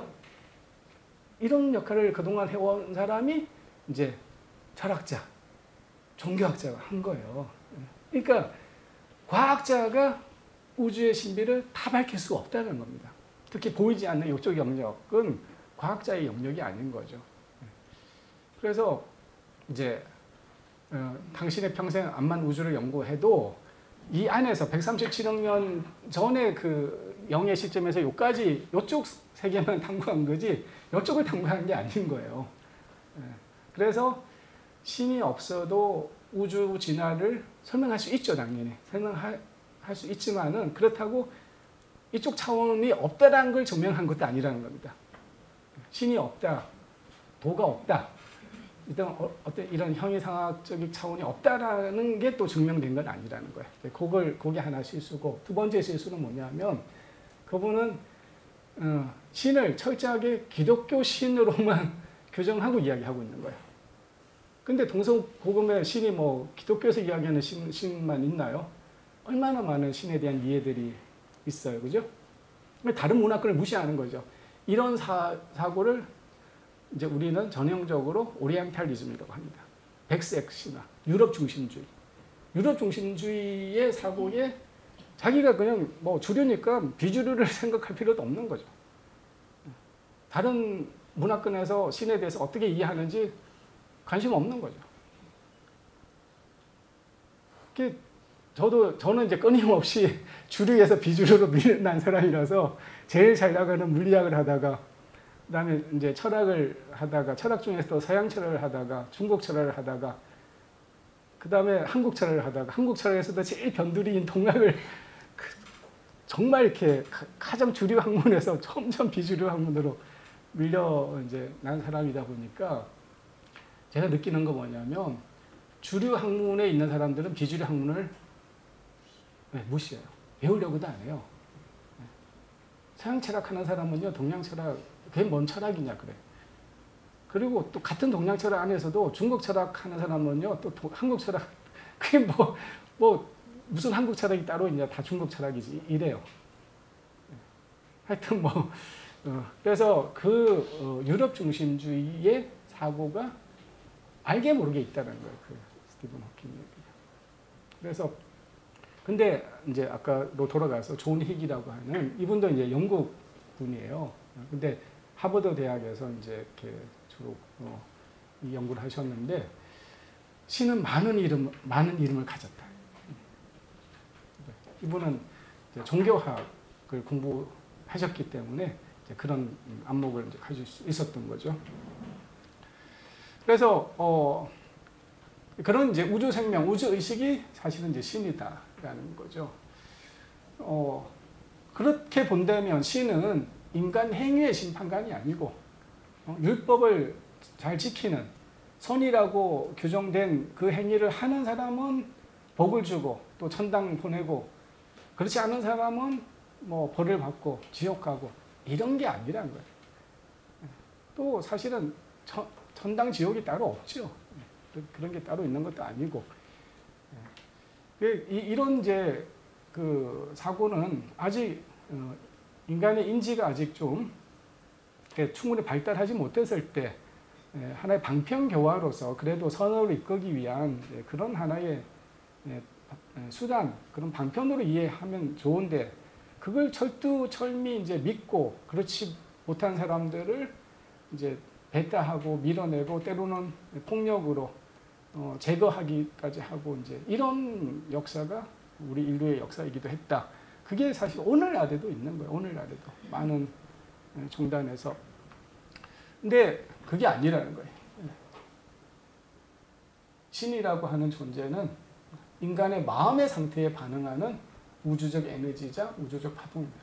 이런 역할을 그동안 해온 사람이 이제 철학자, 종교학자가 한 거예요. 그러니까 과학자가 우주의 신비를 다 밝힐 수가 없다는 겁니다. 특히 보이지 않는 이쪽 영역은 과학자의 영역이 아닌 거죠. 그래서 이제 당신의 평생 암만 우주를 연구해도 이 안에서 137억 년 전에 그 영의 시점에서 요까지 요쪽 세계만 탐구한 거지 요쪽을 탐구한 게 아닌 거예요. 그래서 신이 없어도 우주 진화를 설명할 수 있죠, 당연히. 설명할 수 있지만은 그렇다고 이쪽 차원이 없다라는 걸 증명한 것도 아니라는 겁니다. 신이 없다, 도가 없다, 일단 어떤 이런 형이상학적인 차원이 없다라는 게 또 증명된 건 아니라는 거예요. 그게 하나 실수고, 두 번째 실수는 뭐냐면 그분은 신을 철저하게 기독교 신으로만 규정하고 이야기하고 있는 거예요. 근데 동서고금의 신이 뭐 기독교에서 이야기하는 신만 있나요? 얼마나 많은 신에 대한 이해들이 있어요, 그죠? 다른 문화권을 무시하는 거죠. 이런 사고를 이제 우리는 전형적으로 오리엔탈리즘이라고 합니다. 백색 신화, 유럽 중심주의. 유럽 중심주의의 사고에 자기가 그냥 뭐 주류니까 비주류를 생각할 필요도 없는 거죠. 다른 문화권에서 신에 대해서 어떻게 이해하는지 관심 없는 거죠. 저는 이제 끊임없이 주류에서 비주류로 밀려난 사람이라서 제일 잘 나가는 물리학을 하다가 그다음에 이제 철학을 하다가 철학 중에서도 서양 철학을 하다가 중국 철학을 하다가 그다음에 한국 철학을 하다가 한국 철학에서도 제일 변두리인 동학을 정말 이렇게 가장 주류 학문에서 점점 비주류 학문으로 밀려 이제 난 사람이다 보니까 제가 느끼는 거 뭐냐면 주류 학문에 있는 사람들은 비주류 학문을 무시해요. 배우려고도 안 해요. 서양 철학 하는 사람은요, 동양 철학, 그게 뭔 철학이냐 그래. 그리고 또 같은 동양 철학 안에서도 중국 철학 하는 사람은요, 또 한국 철학, 그게 뭐 무슨 한국 철학이 따로 있냐, 다 중국 철학이지 이래요. 하여튼 뭐 그래서 유럽 중심주의의 사고가 알게 모르게 있다는 거예요, 그 스티븐 호킹이. 그래서 근데 이제 아까로 돌아가서 존 힉이라고 하는 이분도 이제 영국 분이에요. 근데 하버드 대학에서 이제 이렇게 주로 이 연구를 하셨는데 신은 많은 이름을 가졌다. 이분은 이제 종교학을 공부하셨기 때문에 이제 그런 안목을 이제 가질 수 있었던 거죠. 그래서 그런 이제 우주 생명, 우주 의식이 사실은 이제 신이다라는 거죠. 그렇게 본다면 신은 인간 행위의 심판관이 아니고 율법을 잘 지키는 선이라고 규정된 그 행위를 하는 사람은 복을 주고 또 천당 보내고 그렇지 않은 사람은 뭐 벌을 받고 지옥 가고 이런 게 아니라는 거예요. 또 사실은 천당 지옥이 따로 없죠. 그런 게 따로 있는 것도 아니고 이런 이제 그 사고는 아직 인간의 인지가 아직 좀 충분히 발달하지 못했을 때 하나의 방편교화로서 그래도 선을 이끌기 위한 그런 하나의 수단, 그런 방편으로 이해하면 좋은데 그걸 철두철미 이제 믿고 그렇지 못한 사람들을 이제 배타하고 밀어내고 때로는 폭력으로 제거하기까지 하고 이제 이런 역사가 우리 인류의 역사이기도 했다. 그게 사실 오늘날에도 있는 거예요. 오늘날에도 많은 종단에서. 근데 그게 아니라는 거예요. 신이라고 하는 존재는 인간의 마음의 상태에 반응하는 우주적 에너지자 우주적 파동입니다.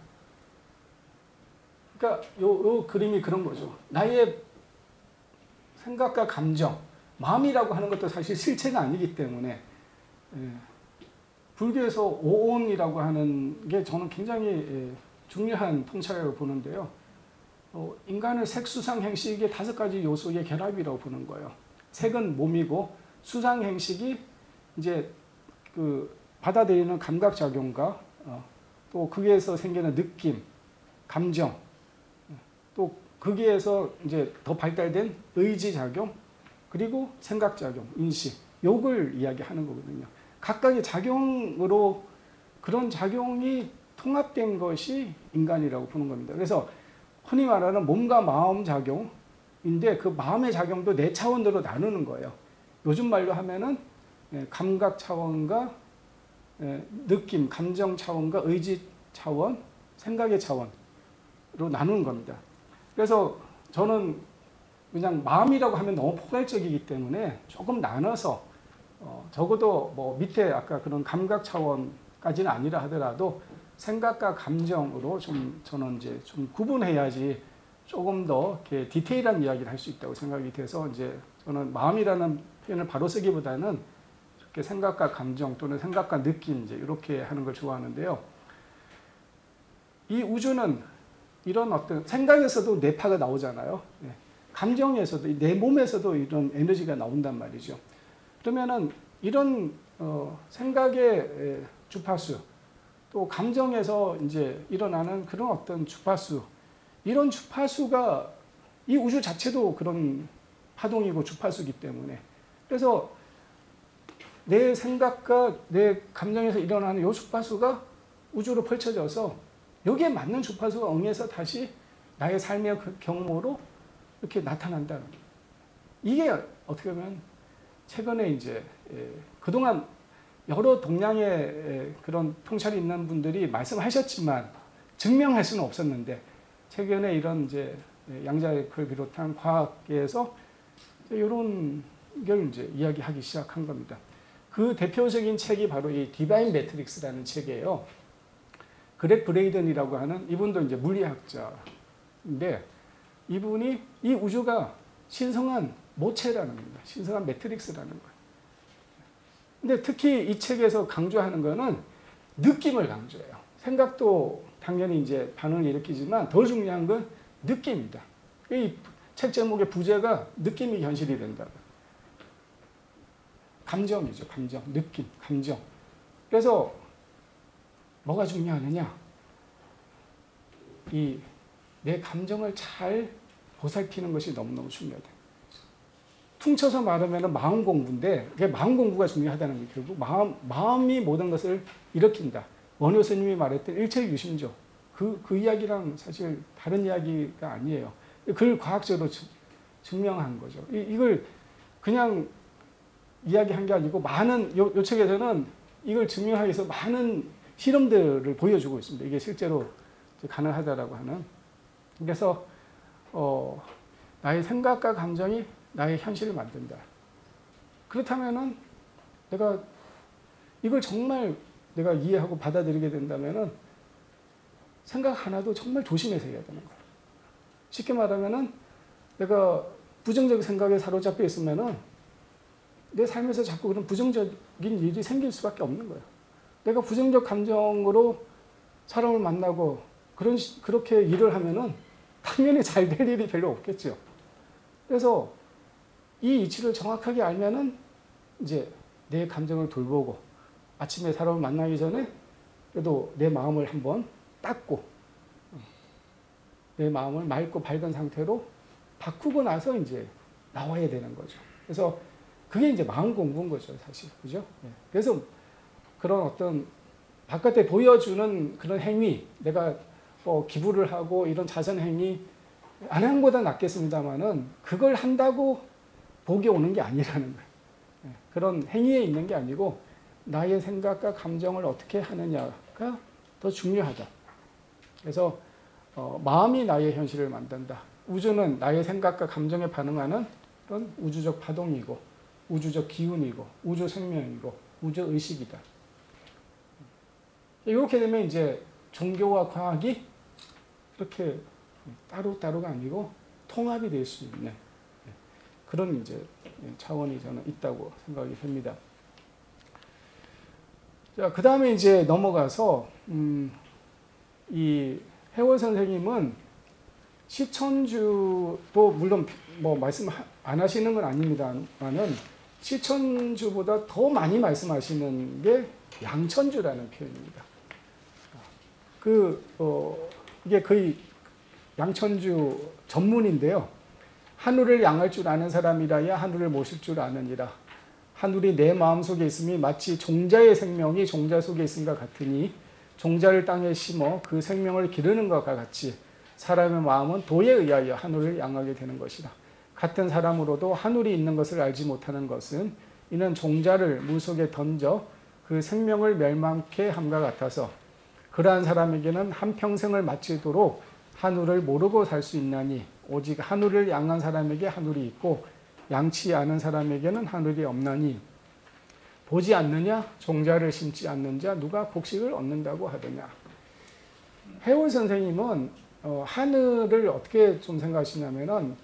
그러니까 요 그림이 그런 거죠. 나의 생각과 감정, 마음이라고 하는 것도 사실 실체가 아니기 때문에 불교에서 오온이라고 하는 게 저는 굉장히 중요한 통찰이라고 보는데요. 인간을 색, 수상, 행식의 5가지 요소의 결합이라고 보는 거예요. 색은 몸이고 수상, 행식이 이제 그 받아들이는 감각작용과 또 거기에서 생기는 느낌, 감정, 또 거기에서 이제 더 발달된 의지작용, 그리고 생각작용, 인식, 요걸 이야기하는 거거든요. 각각의 작용으로 그런 작용이 통합된 것이 인간이라고 보는 겁니다. 그래서 흔히 말하는 몸과 마음 작용인데 그 마음의 작용도 4차원으로 나누는 거예요. 요즘 말로 하면은 감각 차원과 느낌, 감정 차원과 의지 차원, 생각의 차원으로 나누는 겁니다. 그래서 저는 그냥 마음이라고 하면 너무 포괄적이기 때문에 조금 나눠서 적어도 뭐 밑에 아까 그런 감각 차원까지는 아니라 하더라도 생각과 감정으로 좀 저는 이제 좀 구분해야지 조금 더 이렇게 디테일한 이야기를 할 수 있다고 생각이 돼서 이제 저는 마음이라는 표현을 바로 쓰기보다는 이렇게 생각과 감정 또는 생각과 느낌 이제 이렇게 하는 걸 좋아하는데요. 이 우주는 이런 어떤 생각에서도 뇌파가 나오잖아요. 감정에서도 내 몸에서도 이런 에너지가 나온단 말이죠. 그러면은 이런 생각의 주파수 또 감정에서 이제 일어나는 그런 어떤 주파수, 이런 주파수가 이 우주 자체도 그런 파동이고 주파수이기 때문에 그래서 내 생각과 내 감정에서 일어나는 이 주파수가 우주로 펼쳐져서 여기에 맞는 주파수가 응해서 다시 나의 삶의 경로로 이렇게 나타난다는 거예요. 이게 어떻게 보면 최근에 이제 그동안 여러 동양의 그런 통찰이 있는 분들이 말씀하셨지만 증명할 수는 없었는데 최근에 이런 이제 양자역학을 비롯한 과학계에서 이런 걸 이제 이야기하기 시작한 겁니다. 그 대표적인 책이 바로 이 디바인 매트릭스라는 책이에요. 그렉 브레이든이라고 하는 이분도 이제 물리학자인데 이분이 이 우주가 신성한 모체라는 겁니다. 신성한 매트릭스라는 거예요. 근데 특히 이 책에서 강조하는 거는 느낌을 강조해요. 생각도 당연히 이제 반응을 일으키지만 더 중요한 건 느낌입니다. 이 책 제목의 부제가 느낌이 현실이 된다. 감정이죠. 감정, 느낌, 감정. 그래서 뭐가 중요하느냐? 이 내 감정을 잘 보살피는 것이 너무너무 중요하다. 퉁쳐서 말하면 마음 공부인데 마음 공부가 중요하다는 게 결국 마음이 모든 것을 일으킨다. 원효 스님이 말했던 일체유심조. 그 이야기랑 사실 다른 이야기가 아니에요. 그걸 과학적으로 증명한 거죠. 이걸 그냥 이야기한 게 아니고 많은 요 책에서는 이걸 증명하기 위해서 많은 실험들을 보여주고 있습니다. 이게 실제로 가능하다라고 하는. 그래서 나의 생각과 감정이 나의 현실을 만든다. 그렇다면은 내가 이걸 정말 내가 이해하고 받아들이게 된다면은 생각 하나도 정말 조심해서 해야 되는 거예요. 쉽게 말하면은 내가 부정적 생각에 사로잡혀 있으면은 내 삶에서 자꾸 그런 부정적인 일이 생길 수밖에 없는 거예요. 내가 부정적 감정으로 사람을 만나고 그렇게 일을 하면은 당연히 잘 될 일이 별로 없겠죠. 그래서 이 이치를 정확하게 알면은 이제 내 감정을 돌보고 아침에 사람을 만나기 전에 그래도 내 마음을 한번 닦고 내 마음을 맑고 밝은 상태로 바꾸고 나서 이제 나와야 되는 거죠. 그래서 그게 이제 마음 공부인 거죠, 사실. 그죠? 그래서 그런 어떤 바깥에 보여주는 그런 행위, 내가 뭐 기부를 하고 이런 자선 행위 안 하는 것보다 낫겠습니다만은 그걸 한다고 복이 오는 게 아니라는 거예요. 그런 행위에 있는 게 아니고 나의 생각과 감정을 어떻게 하느냐가 더 중요하다. 그래서 마음이 나의 현실을 만든다. 우주는 나의 생각과 감정에 반응하는 그런 우주적 파동이고 우주적 기운이고 우주 생명이고 우주 의식이다. 이렇게 되면 이제 종교와 과학이 이렇게 따로따로가 아니고 통합이 될 수 있는 그런 이제 차원이 저는 있다고 생각이 됩니다. 자, 그 다음에 이제 넘어가서 이 해월 선생님은 시천주도 물론 뭐 말씀 안 하시는 건 아닙니다만은 시천주보다 더 많이 말씀하시는 게 양천주라는 표현입니다. 이게 거의 양천주 전문인데요. 하늘을 양할 줄 아는 사람이라야 하늘을 모실 줄 아느니라. 하늘이 내 마음속에 있음이 마치 종자의 생명이 종자 속에 있음과 같으니 종자를 땅에 심어 그 생명을 기르는 것과 같이 사람의 마음은 도에 의하여 하늘을 양하게 되는 것이라. 같은 사람으로도 하늘이 있는 것을 알지 못하는 것은 이는 종자를 물 속에 던져 그 생명을 멸망케 함과 같아서 그러한 사람에게는 한평생을 마치도록 하늘을 모르고 살 수 있나니 오직 하늘을 양한 사람에게 하늘이 있고 양치 않은 사람에게는 하늘이 없나니 보지 않느냐 종자를 심지 않는 자 누가 곡식을 얻는다고 하더냐. 해월 선생님은 하늘을 어떻게 좀 생각하시냐면은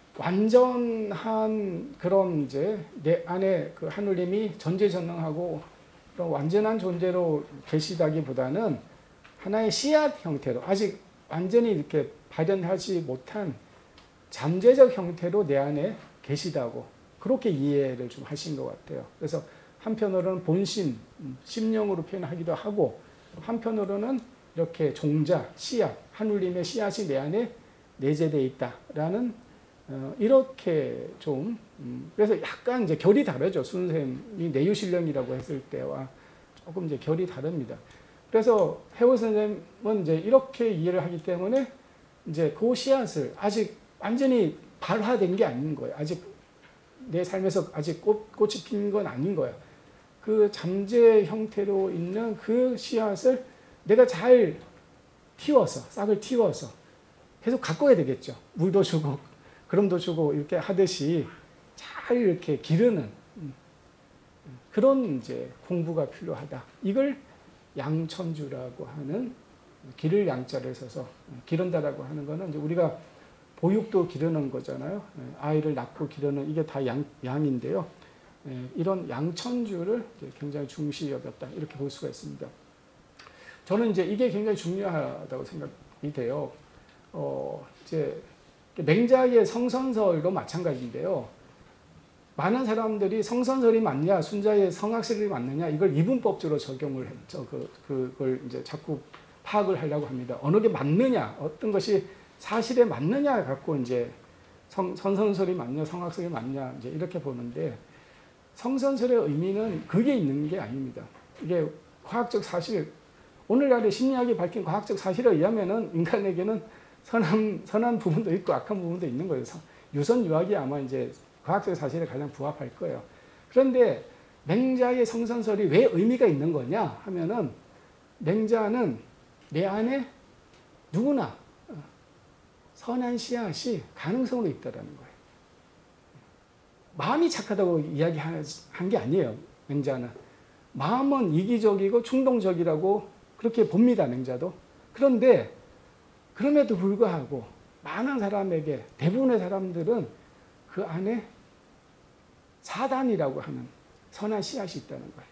완전한 그런 이제 내 안에 그 하느님이 전지전능하고 그런 완전한 존재로 계시다기보다는 하나의 씨앗 형태로 아직 완전히 이렇게 발현하지 못한 잠재적 형태로 내 안에 계시다고 그렇게 이해를 좀 하신 것 같아요. 그래서 한편으로는 본심, 심령으로 표현하기도 하고 한편으로는 이렇게 종자, 씨앗, 하느님의 씨앗이 내 안에 내재되어 있다라는 이렇게 좀 그래서 약간 이제 결이 다르죠. 순생이 내유신령이라고 했을 때와 조금 이제 결이 다릅니다. 그래서 해월 선생님은 이제 이렇게 이해를 하기 때문에 이제 그 씨앗을 아직 완전히 발화된 게 아닌 거예요. 아직 내 삶에서 아직 꽃이 핀 건 아닌 거예요. 그 잠재 형태로 있는 그 씨앗을 내가 잘 틔워서 싹을 틔워서 계속 가꿔야 되겠죠. 물도 주고 그럼도 주고 이렇게 하듯이 잘 이렇게 기르는 그런 이제 공부가 필요하다. 이걸 양천주라고 하는 기를 양자를 써서 기른다라고 하는 거는 이제 우리가 보육도 기르는 거잖아요. 아이를 낳고 기르는 이게 다 양인데요. 이런 양천주를 굉장히 중시 여겼다 이렇게 볼 수가 있습니다. 저는 이제 이게 굉장히 중요하다고 생각이 돼요. 이제 맹자의 성선설도 마찬가지인데요. 많은 사람들이 성선설이 맞냐, 순자의 성악설이 맞느냐 이걸 이분법적으로 적용을 했죠. 그걸 이제 자꾸 파악을 하려고 합니다. 어느 게 맞느냐, 어떤 것이 사실에 맞느냐 갖고 이제 성선설이 맞냐, 성악설이 맞냐 이제 이렇게 보는데 성선설의 의미는 그게 있는 게 아닙니다. 이게 과학적 사실, 오늘날의 심리학이 밝힌 과학적 사실에 의하면은 인간에게는 선한 부분도 있고 악한 부분도 있는 거예요. 유선 유학이 아마 이제 과학적 사실에 가장 부합할 거예요. 그런데 맹자의 성선설이 왜 의미가 있는 거냐 하면은 맹자는 내 안에 누구나 선한 씨앗이 가능성으로 있다라는 거예요. 마음이 착하다고 이야기한 게 아니에요. 맹자는. 마음은 이기적이고 충동적이라고 그렇게 봅니다. 맹자도. 그런데 그럼에도 불구하고 많은 사람에게 대부분의 사람들은 그 안에 사단이라고 하는 선한 씨앗이 있다는 거예요.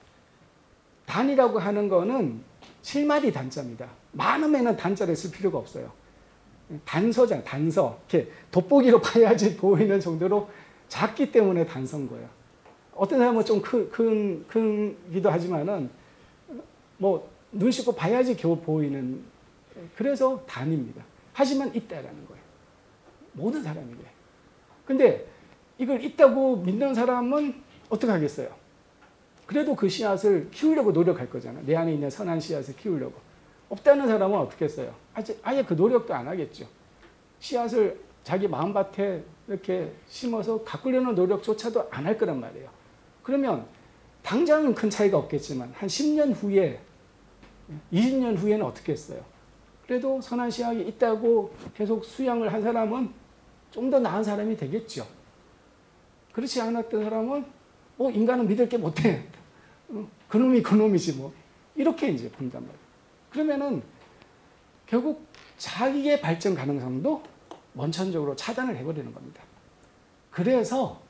단이라고 하는 거는 실마리 단자입니다. 많으면 단자를 쓸 필요가 없어요. 단서잖아요. 단서. 이렇게 돋보기로 봐야지 보이는 정도로 작기 때문에 단서인 거예요. 어떤 사람은 좀 큰기도 하지만은 뭐 눈 씻고 봐야지 겨우 보이는, 그래서 단입니다. 하지만 있다라는 거예요. 모든 사람이 그래. 근데 이걸 있다고 믿는 사람은 어떻게 하겠어요? 그래도 그 씨앗을 키우려고 노력할 거잖아. 내 안에 있는 선한 씨앗을 키우려고. 없다는 사람은 어떻게 했어요? 아예 그 노력도 안 하겠죠. 씨앗을 자기 마음밭에 이렇게 심어서 가꾸려는 노력조차도 안 할 거란 말이에요. 그러면 당장은 큰 차이가 없겠지만 한 10년 후에, 20년 후에는 어떻게 했어요? 그래도 선한 씨앗이 있다고 계속 수양을 한 사람은 좀 더 나은 사람이 되겠죠. 그렇지 않았던 사람은 인간은 믿을 게 못해. 그놈이 그놈이지 뭐. 이렇게 이제 본단 말이에요. 그러면은 결국 자기의 발전 가능성도 원천적으로 차단을 해버리는 겁니다. 그래서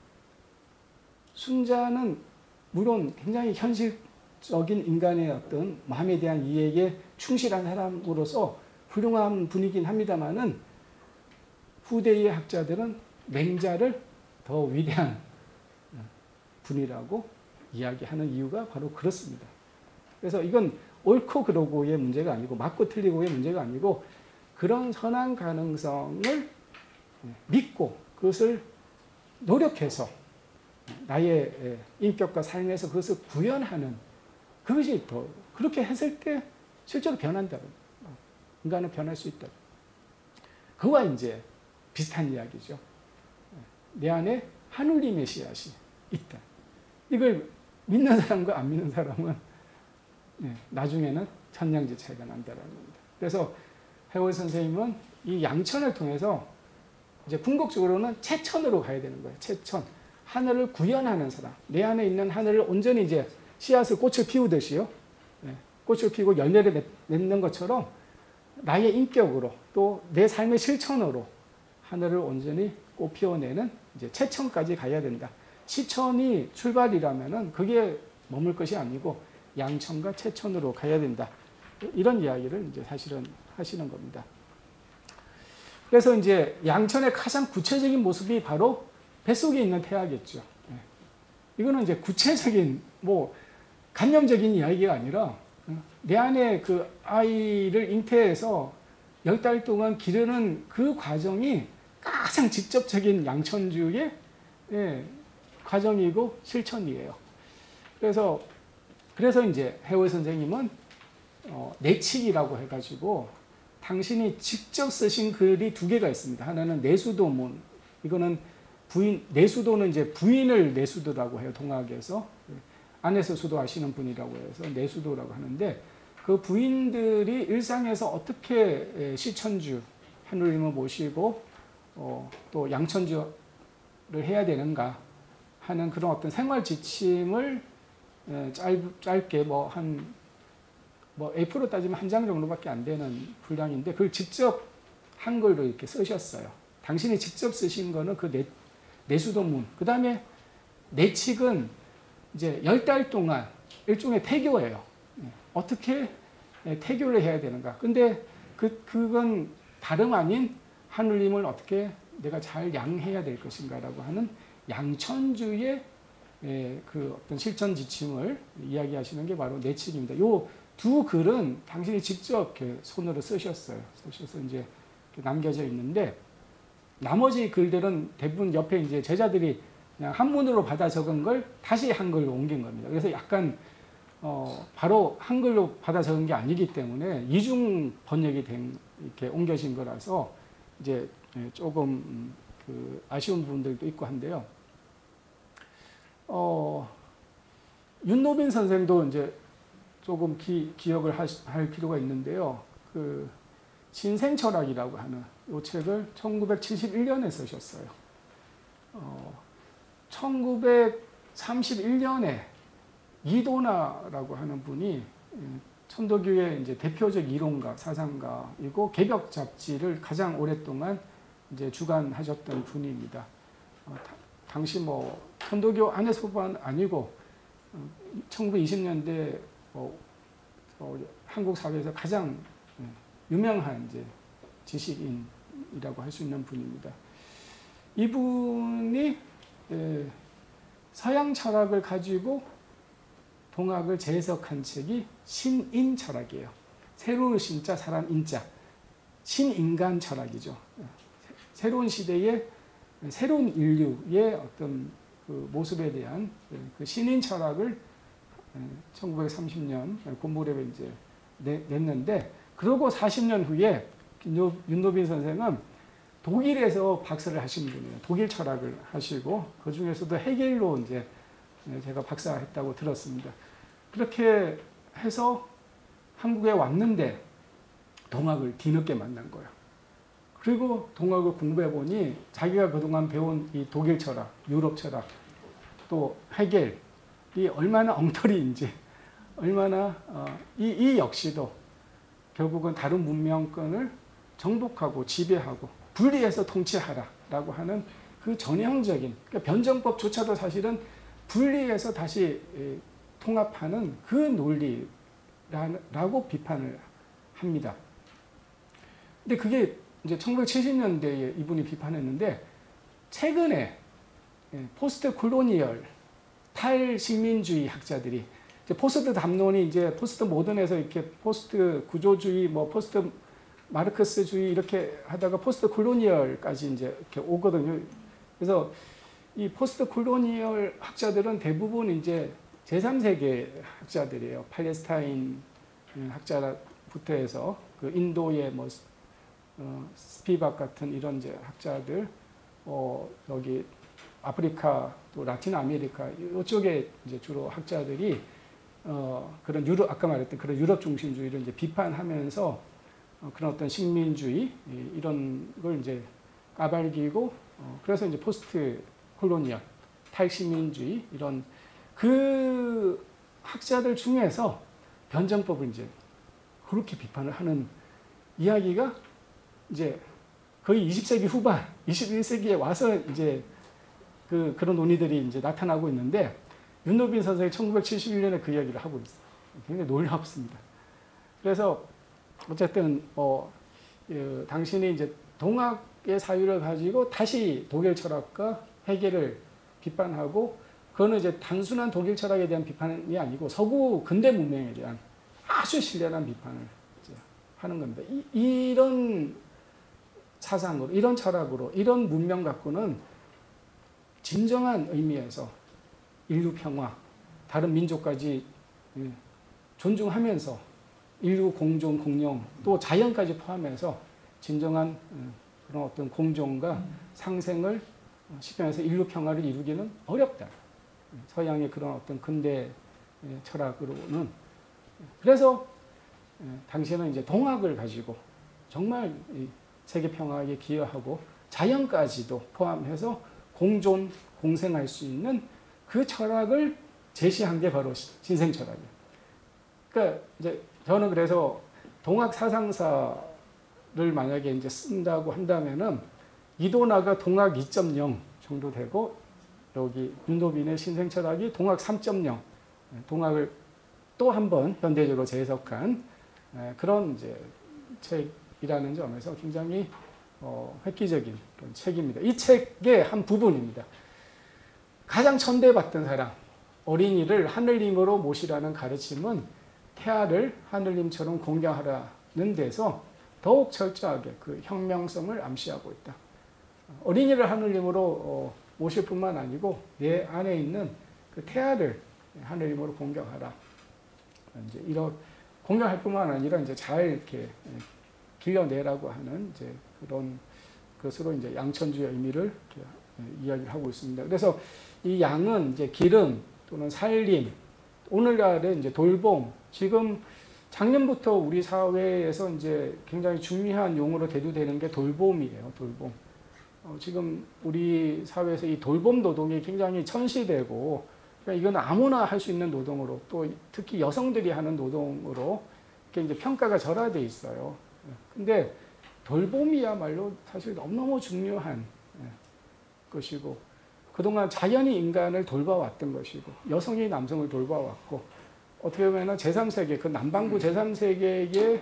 순자는 물론 굉장히 현실적인 인간의 어떤 마음에 대한 이해에 충실한 사람으로서 훌륭한 분이긴 합니다만은 후대의 학자들은 맹자를 더 위대한 분이라고 이야기하는 이유가 바로 그렇습니다. 그래서 이건 옳고 그르고의 문제가 아니고 맞고 틀리고의 문제가 아니고 그런 선한 가능성을 믿고 그것을 노력해서 나의 인격과 삶에서 그것을 구현하는, 그것이 더 그렇게 했을 때 실제로 변한다. 인간은 변할 수 있다. 그와 이제 비슷한 이야기죠. 내 안에 하느님의 씨앗이 있다. 이걸 믿는 사람과 안 믿는 사람은 나중에는 천냥지 차이가 난다는 겁니다. 그래서 해월 선생님은 이 양천을 통해서 이제 궁극적으로는 채천으로 가야 되는 거예요. 채천. 하늘을 구현하는 사람. 내 안에 있는 하늘을 온전히 이제 씨앗을 꽃을 피우듯이요. 꽃을 피우고 열매를 맺는 것처럼 나의 인격으로 또 내 삶의 실천으로 하늘을 온전히 꽃 피워내는 이제 채천까지 가야 된다. 시천이 출발이라면은 그게 머물 것이 아니고 양천과 채천으로 가야 된다. 이런 이야기를 이제 사실은 하시는 겁니다. 그래서 이제 양천의 가장 구체적인 모습이 바로 뱃속에 있는 태아겠죠. 이거는 이제 구체적인 간념적인 이야기가 아니라 내 안에 그 아이를 잉태해서 10달 동안 기르는 그 과정이 가장 직접적인 양천주의 과정이고 실천이에요. 그래서 이제 해월 선생님은 내칙이라고 해가지고 당신이 직접 쓰신 글이 2개가 있습니다. 하나는 내수도문. 이거는 내수도는 이제 부인을 내수도라고 해요. 동학에서. 안에서 수도하시는 분이라고 해서 내수도라고 하는데 그 부인들이 일상에서 어떻게 시천주, 하느님을 모시고 또 양천주를 해야 되는가 하는 그런 어떤 생활 지침을 짧게 A4로 따지면 1장 정도밖에 안 되는 분량인데 그걸 직접 한글로 이렇게 쓰셨어요. 당신이 직접 쓰신 거는 그 내수도문. 그 다음에 내칙은 이제 10달 동안 일종의 태교예요. 어떻게 태교를 해야 되는가. 근데 그건 다름 아닌 하느님을 어떻게 내가 잘 양해해야 될 것인가라고 하는 양천주의 그 어떤 실천 지침을 이야기하시는 게 바로 내칙입니다. 요 2 글은 당신이 직접 이렇게 손으로 쓰셨어요. 쓰셔서 이제 남겨져 있는데 나머지 글들은 대부분 옆에 이제 제자들이 그냥 한문으로 받아 적은 걸 다시 한글로 옮긴 겁니다. 그래서 약간 바로 한글로 받아 적은 게 아니기 때문에 이중 번역이 이렇게 옮겨진 거라서 이제 조금 아쉬운 부분들도 있고 한데요. 윤노빈 선생도 이제 조금 기억을 할 필요가 있는데요. 그 진생철학이라고 하는 이 책을 1971년에 쓰셨어요. 1931년에 이도나라고 하는 분이 천도교의 이제 대표적 이론가, 사상가이고 개벽 잡지를 가장 오랫동안 이제 주관하셨던 분입니다. 당시 천도교 안에서만 아니고 1920년대 한국 사회에서 가장 유명한 이제 지식인이라고 할 수 있는 분입니다. 이분이 서양 철학을 가지고 동학을 재해석한 책이 신인 철학이에요. 새로운 신자, 사람 인자. 신인간 철학이죠. 새로운 시대의 새로운 인류의 어떤 그 모습에 대한 그 신인 철학을 1930년 고무렵에 이제 냈는데, 그러고 40년 후에 윤노빈 선생은 독일에서 박사를 하신 분이에요. 독일 철학을 하시고 그 중에서도 헤겔로 이제 제가 박사했다고 들었습니다. 그렇게 해서 한국에 왔는데 동학을 뒤늦게 만난 거예요. 그리고 동학을 공부해 보니 자기가 그동안 배운 이 독일 철학, 유럽 철학, 또 헤겔이 얼마나 엉터리인지, 얼마나 이 역시도 결국은 다른 문명권을 정복하고 지배하고 분리해서 통치하라라고 하는 그 전형적인, 그러니까 변정법조차도 사실은 분리해서 다시 통합하는 그 논리라고 비판을 합니다. 근데 그게 이제 1970년대에 이분이 비판했는데, 최근에 포스트 콜로니얼 탈식민주의 학자들이 포스트 담론이 이제 포스트 모던에서 이렇게 포스트 구조주의, 뭐 포스트 마르크스주의 이렇게 하다가 포스트 콜로니얼까지 이제 이렇게 오거든요. 그래서 이 포스트 콜로니얼 학자들은 대부분 이제 제3세계 학자들이에요. 팔레스타인 학자부터 해서 그 인도의 뭐 스피박 같은 이런 이제 학자들, 여기 아프리카 또 라틴 아메리카 이쪽에 이제 주로 학자들이 그런 유럽, 아까 말했던 그런 유럽 중심주의를 이제 비판하면서 그런 어떤 식민주의 이런 걸 이제 까발기고, 그래서 이제 포스트 콜로니얼 탈식민주의 이런 그 학자들 중에서 변정법을 이제 그렇게 비판을 하는 이야기가 이제 거의 20세기 후반, 21세기에 와서 이제 그런 논의들이 이제 나타나고 있는데, 윤노빈 선생이 1971년에 그 이야기를 하고 있어요. 굉장히 놀랍습니다. 그래서 어쨌든 당신이 이제 동학의 사유를 가지고 다시 독일 철학과 헤겔을 비판하고, 그거는 이제 단순한 독일 철학에 대한 비판이 아니고 서구 근대 문명에 대한 아주 신랄한 비판을 이제 하는 겁니다. 이런 사상으로, 이런 철학으로, 이런 문명 갖고는 진정한 의미에서 인류 평화, 다른 민족까지 존중하면서 인류 공존, 공영, 또 자연까지 포함해서 진정한 그런 어떤 공존과 상생을 실현해서 인류 평화를 이루기는 어렵다. 서양의 그런 어떤 근대 철학으로는. 그래서 당시에는 이제 동학을 가지고 정말 세계 평화에 기여하고 자연까지도 포함해서 공존, 공생할 수 있는 그 철학을 제시한 게 바로 신생 철학이에요. 그러니까 이제 저는 그래서 동학 사상사를 만약에 이제 쓴다고 한다면은 이도나가 동학 2.0 정도 되고, 여기 윤도빈의 신생 철학이 동학 3.0, 동학을 또 한 번 현대적으로 재해석한 그런 이제 책이라는 점에서 굉장히 획기적인 그런 책입니다. 이 책의 한 부분입니다. 가장 천대받던 사람, 어린이를 하늘님으로 모시라는 가르침은 태아를 하늘님처럼 공경하라는 데서 더욱 철저하게 그 혁명성을 암시하고 있다. 어린이를 하늘님으로 모실 뿐만 아니고 내 안에 있는 그 태아를 하늘님으로 공경하라. 이제 이런 공경할 뿐만 아니라 이제 잘 이렇게 길러내라고 하는 이제 그런 것으로 이제 양천주의 의미를 이야기를 하고 있습니다. 그래서 이 양은 이제 기름 또는 살림, 오늘날의 이제 돌봄, 지금 작년부터 우리 사회에서 이제 굉장히 중요한 용어로 대두되는 게 돌봄이에요. 돌봄. 지금 우리 사회에서 이 돌봄 노동이 굉장히 천시되고, 그러니까 이건 아무나 할 수 있는 노동으로, 또 특히 여성들이 하는 노동으로 이렇게 이제 평가가 절하돼 있어요. 근데 돌봄이야말로 사실 너무너무 중요한 것이고, 그동안 자연이 인간을 돌봐왔던 것이고, 여성이 남성을 돌봐왔고, 어떻게 보면 제3세계, 그 남반구 제3세계의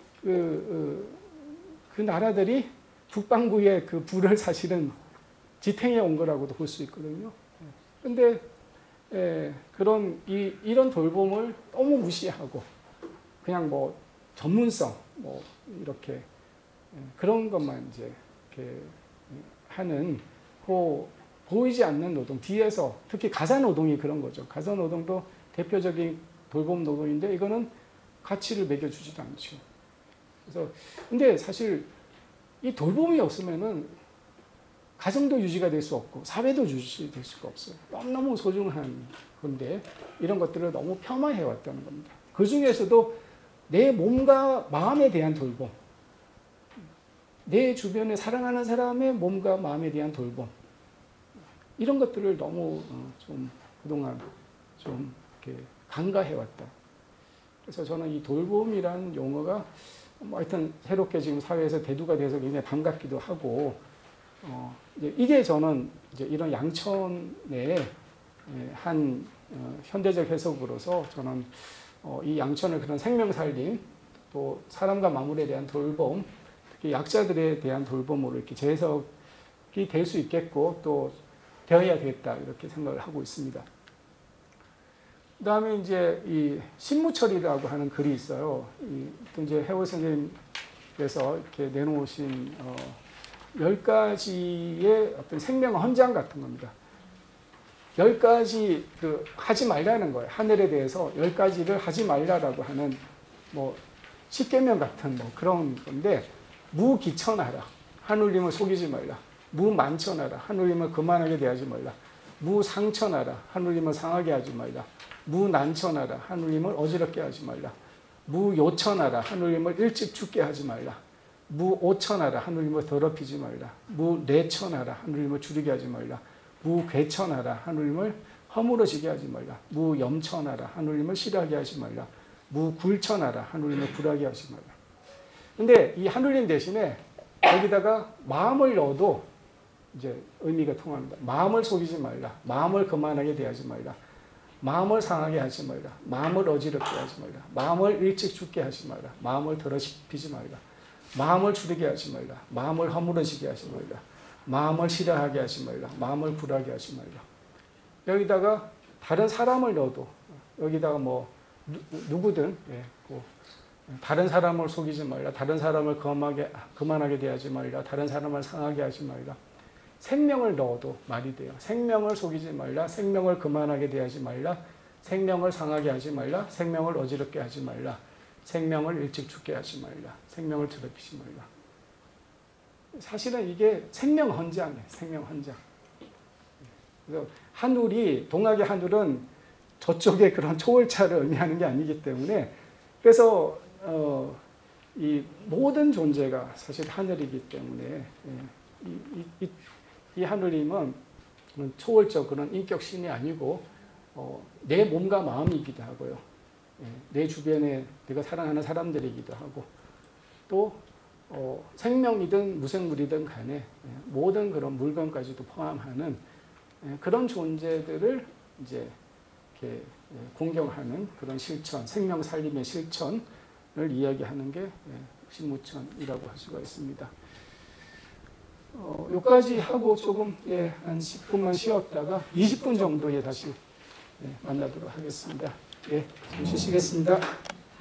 그 나라들이 북반구의 그 부를 사실은 지탱해 온 거라고도 볼 수 있거든요. 근데 그런 이런 돌봄을 너무 무시하고 그냥 뭐 전문성 뭐 이렇게 그런 것만 이제 이렇게 하는 보이지 않는 노동 뒤에서 특히 가사 노동이 그런 거죠. 가사 노동도 대표적인 돌봄 노동인데 이거는 가치를 매겨주지도 않죠. 그래서 근데 사실 이 돌봄이 없으면은 가정도 유지가 될 수 없고 사회도 유지될 수가 없어요. 너무너무 소중한 건데 이런 것들을 너무 폄하해 왔다는 겁니다. 그 중에서도 내 몸과 마음에 대한 돌봄, 내 주변에 사랑하는 사람의 몸과 마음에 대한 돌봄, 이런 것들을 너무 좀 그동안 좀 이렇게 간과해 왔다. 그래서 저는 이 돌봄이라는 용어가 뭐 하여튼 새롭게 지금 사회에서 대두가 돼서 굉장히 반갑기도 하고, 이게 저는 이제 이런 양천의 한 현대적 해석으로서 저는 이 양천을 그런 생명살림, 또 사람과 만물에 대한 돌봄, 특히 약자들에 대한 돌봄으로 이렇게 재해석이 될 수 있겠고 또 되어야 되겠다 이렇게 생각을 하고 있습니다. 그 다음에 이제 이 신무철이라고 하는 글이 있어요. 또 이제 해월 선생님께서 이렇게 내놓으신 10가지의 어떤 생명 헌장 같은 겁니다. 10가지 하지 말라는 거예요. 하늘에 대해서 10가지를 하지 말라라고 하는 뭐 십계명 같은 뭐 그런 건데, 무기천하라. 하늘님을 속이지 말라. 무만천하라. 하늘님을 거만하게 대하지 말라. 무상천하라. 하늘님을 상하게 하지 말라. 무난천하라. 하늘님을 어지럽게 하지 말라. 무요천하라. 하늘님을 일찍 죽게 하지 말라. 무오천하라. 하늘님을 더럽히지 말라. 무례천하라. 하늘님을 줄이게 하지 말라. 무괴천하라. 하늘님을 허물어지게 하지 말라. 무염천하라. 하늘님을 싫어하게 하지 말라. 무굴천하라. 하늘님을 불하게 하지 말라. 근데 이 하늘님 대신에 여기다가 마음을 넣어도 이제 의미가 통합니다. 마음을 속이지 말라. 마음을 거만하게 대하지 말라. 마음을 상하게 하지 말라. 마음을 어지럽게 하지 말라. 마음을 일찍 죽게 하지 말라. 마음을 더럽히지 말라. 마음을 줄이게 하지 말라. 마음을 허물어지게 하지 말라. 마음을 싫어하게 하지 말라. 마음을 불하게 하지 말라. 여기다가 다른 사람을 넣어도, 여기다가 뭐 누구든 다른 사람을 속이지 말라. 다른 사람을 거만하게 대하지 말라. 다른 사람을 상하게 하지 말라. 생명을 넣어도 말이 돼요. 생명을 속이지 말라. 생명을 거만하게 대하지 말라. 생명을 상하게 하지 말라. 생명을 어지럽게 하지 말라. 생명을 일찍 죽게 하지 말라. 생명을 더럽히지 말라. 사실은 이게 생명 헌장이에요. 생명 헌장. 그래서 하늘이, 동학의 하늘은 저쪽에 그런 초월차를 의미하는 게 아니기 때문에, 그래서 이 모든 존재가 사실 하늘이기 때문에 이 하늘임은 초월적 그런 인격신이 아니고 내 몸과 마음이기도 하고요. 내 주변에 내가 사랑하는 사람들이기도 하고, 또 생명이든 무생물이든 간에 모든 그런 물건까지도 포함하는 그런 존재들을 이제 이렇게 공경하는 그런 실천, 생명 살림의 실천을 이야기하는 게 신무천이라고 할 수가 있습니다. 여기까지 하고 조금 한 10분만 쉬었다가 20분 정도에 다시 만나도록 하겠습니다. 좀 쉬시겠습니다.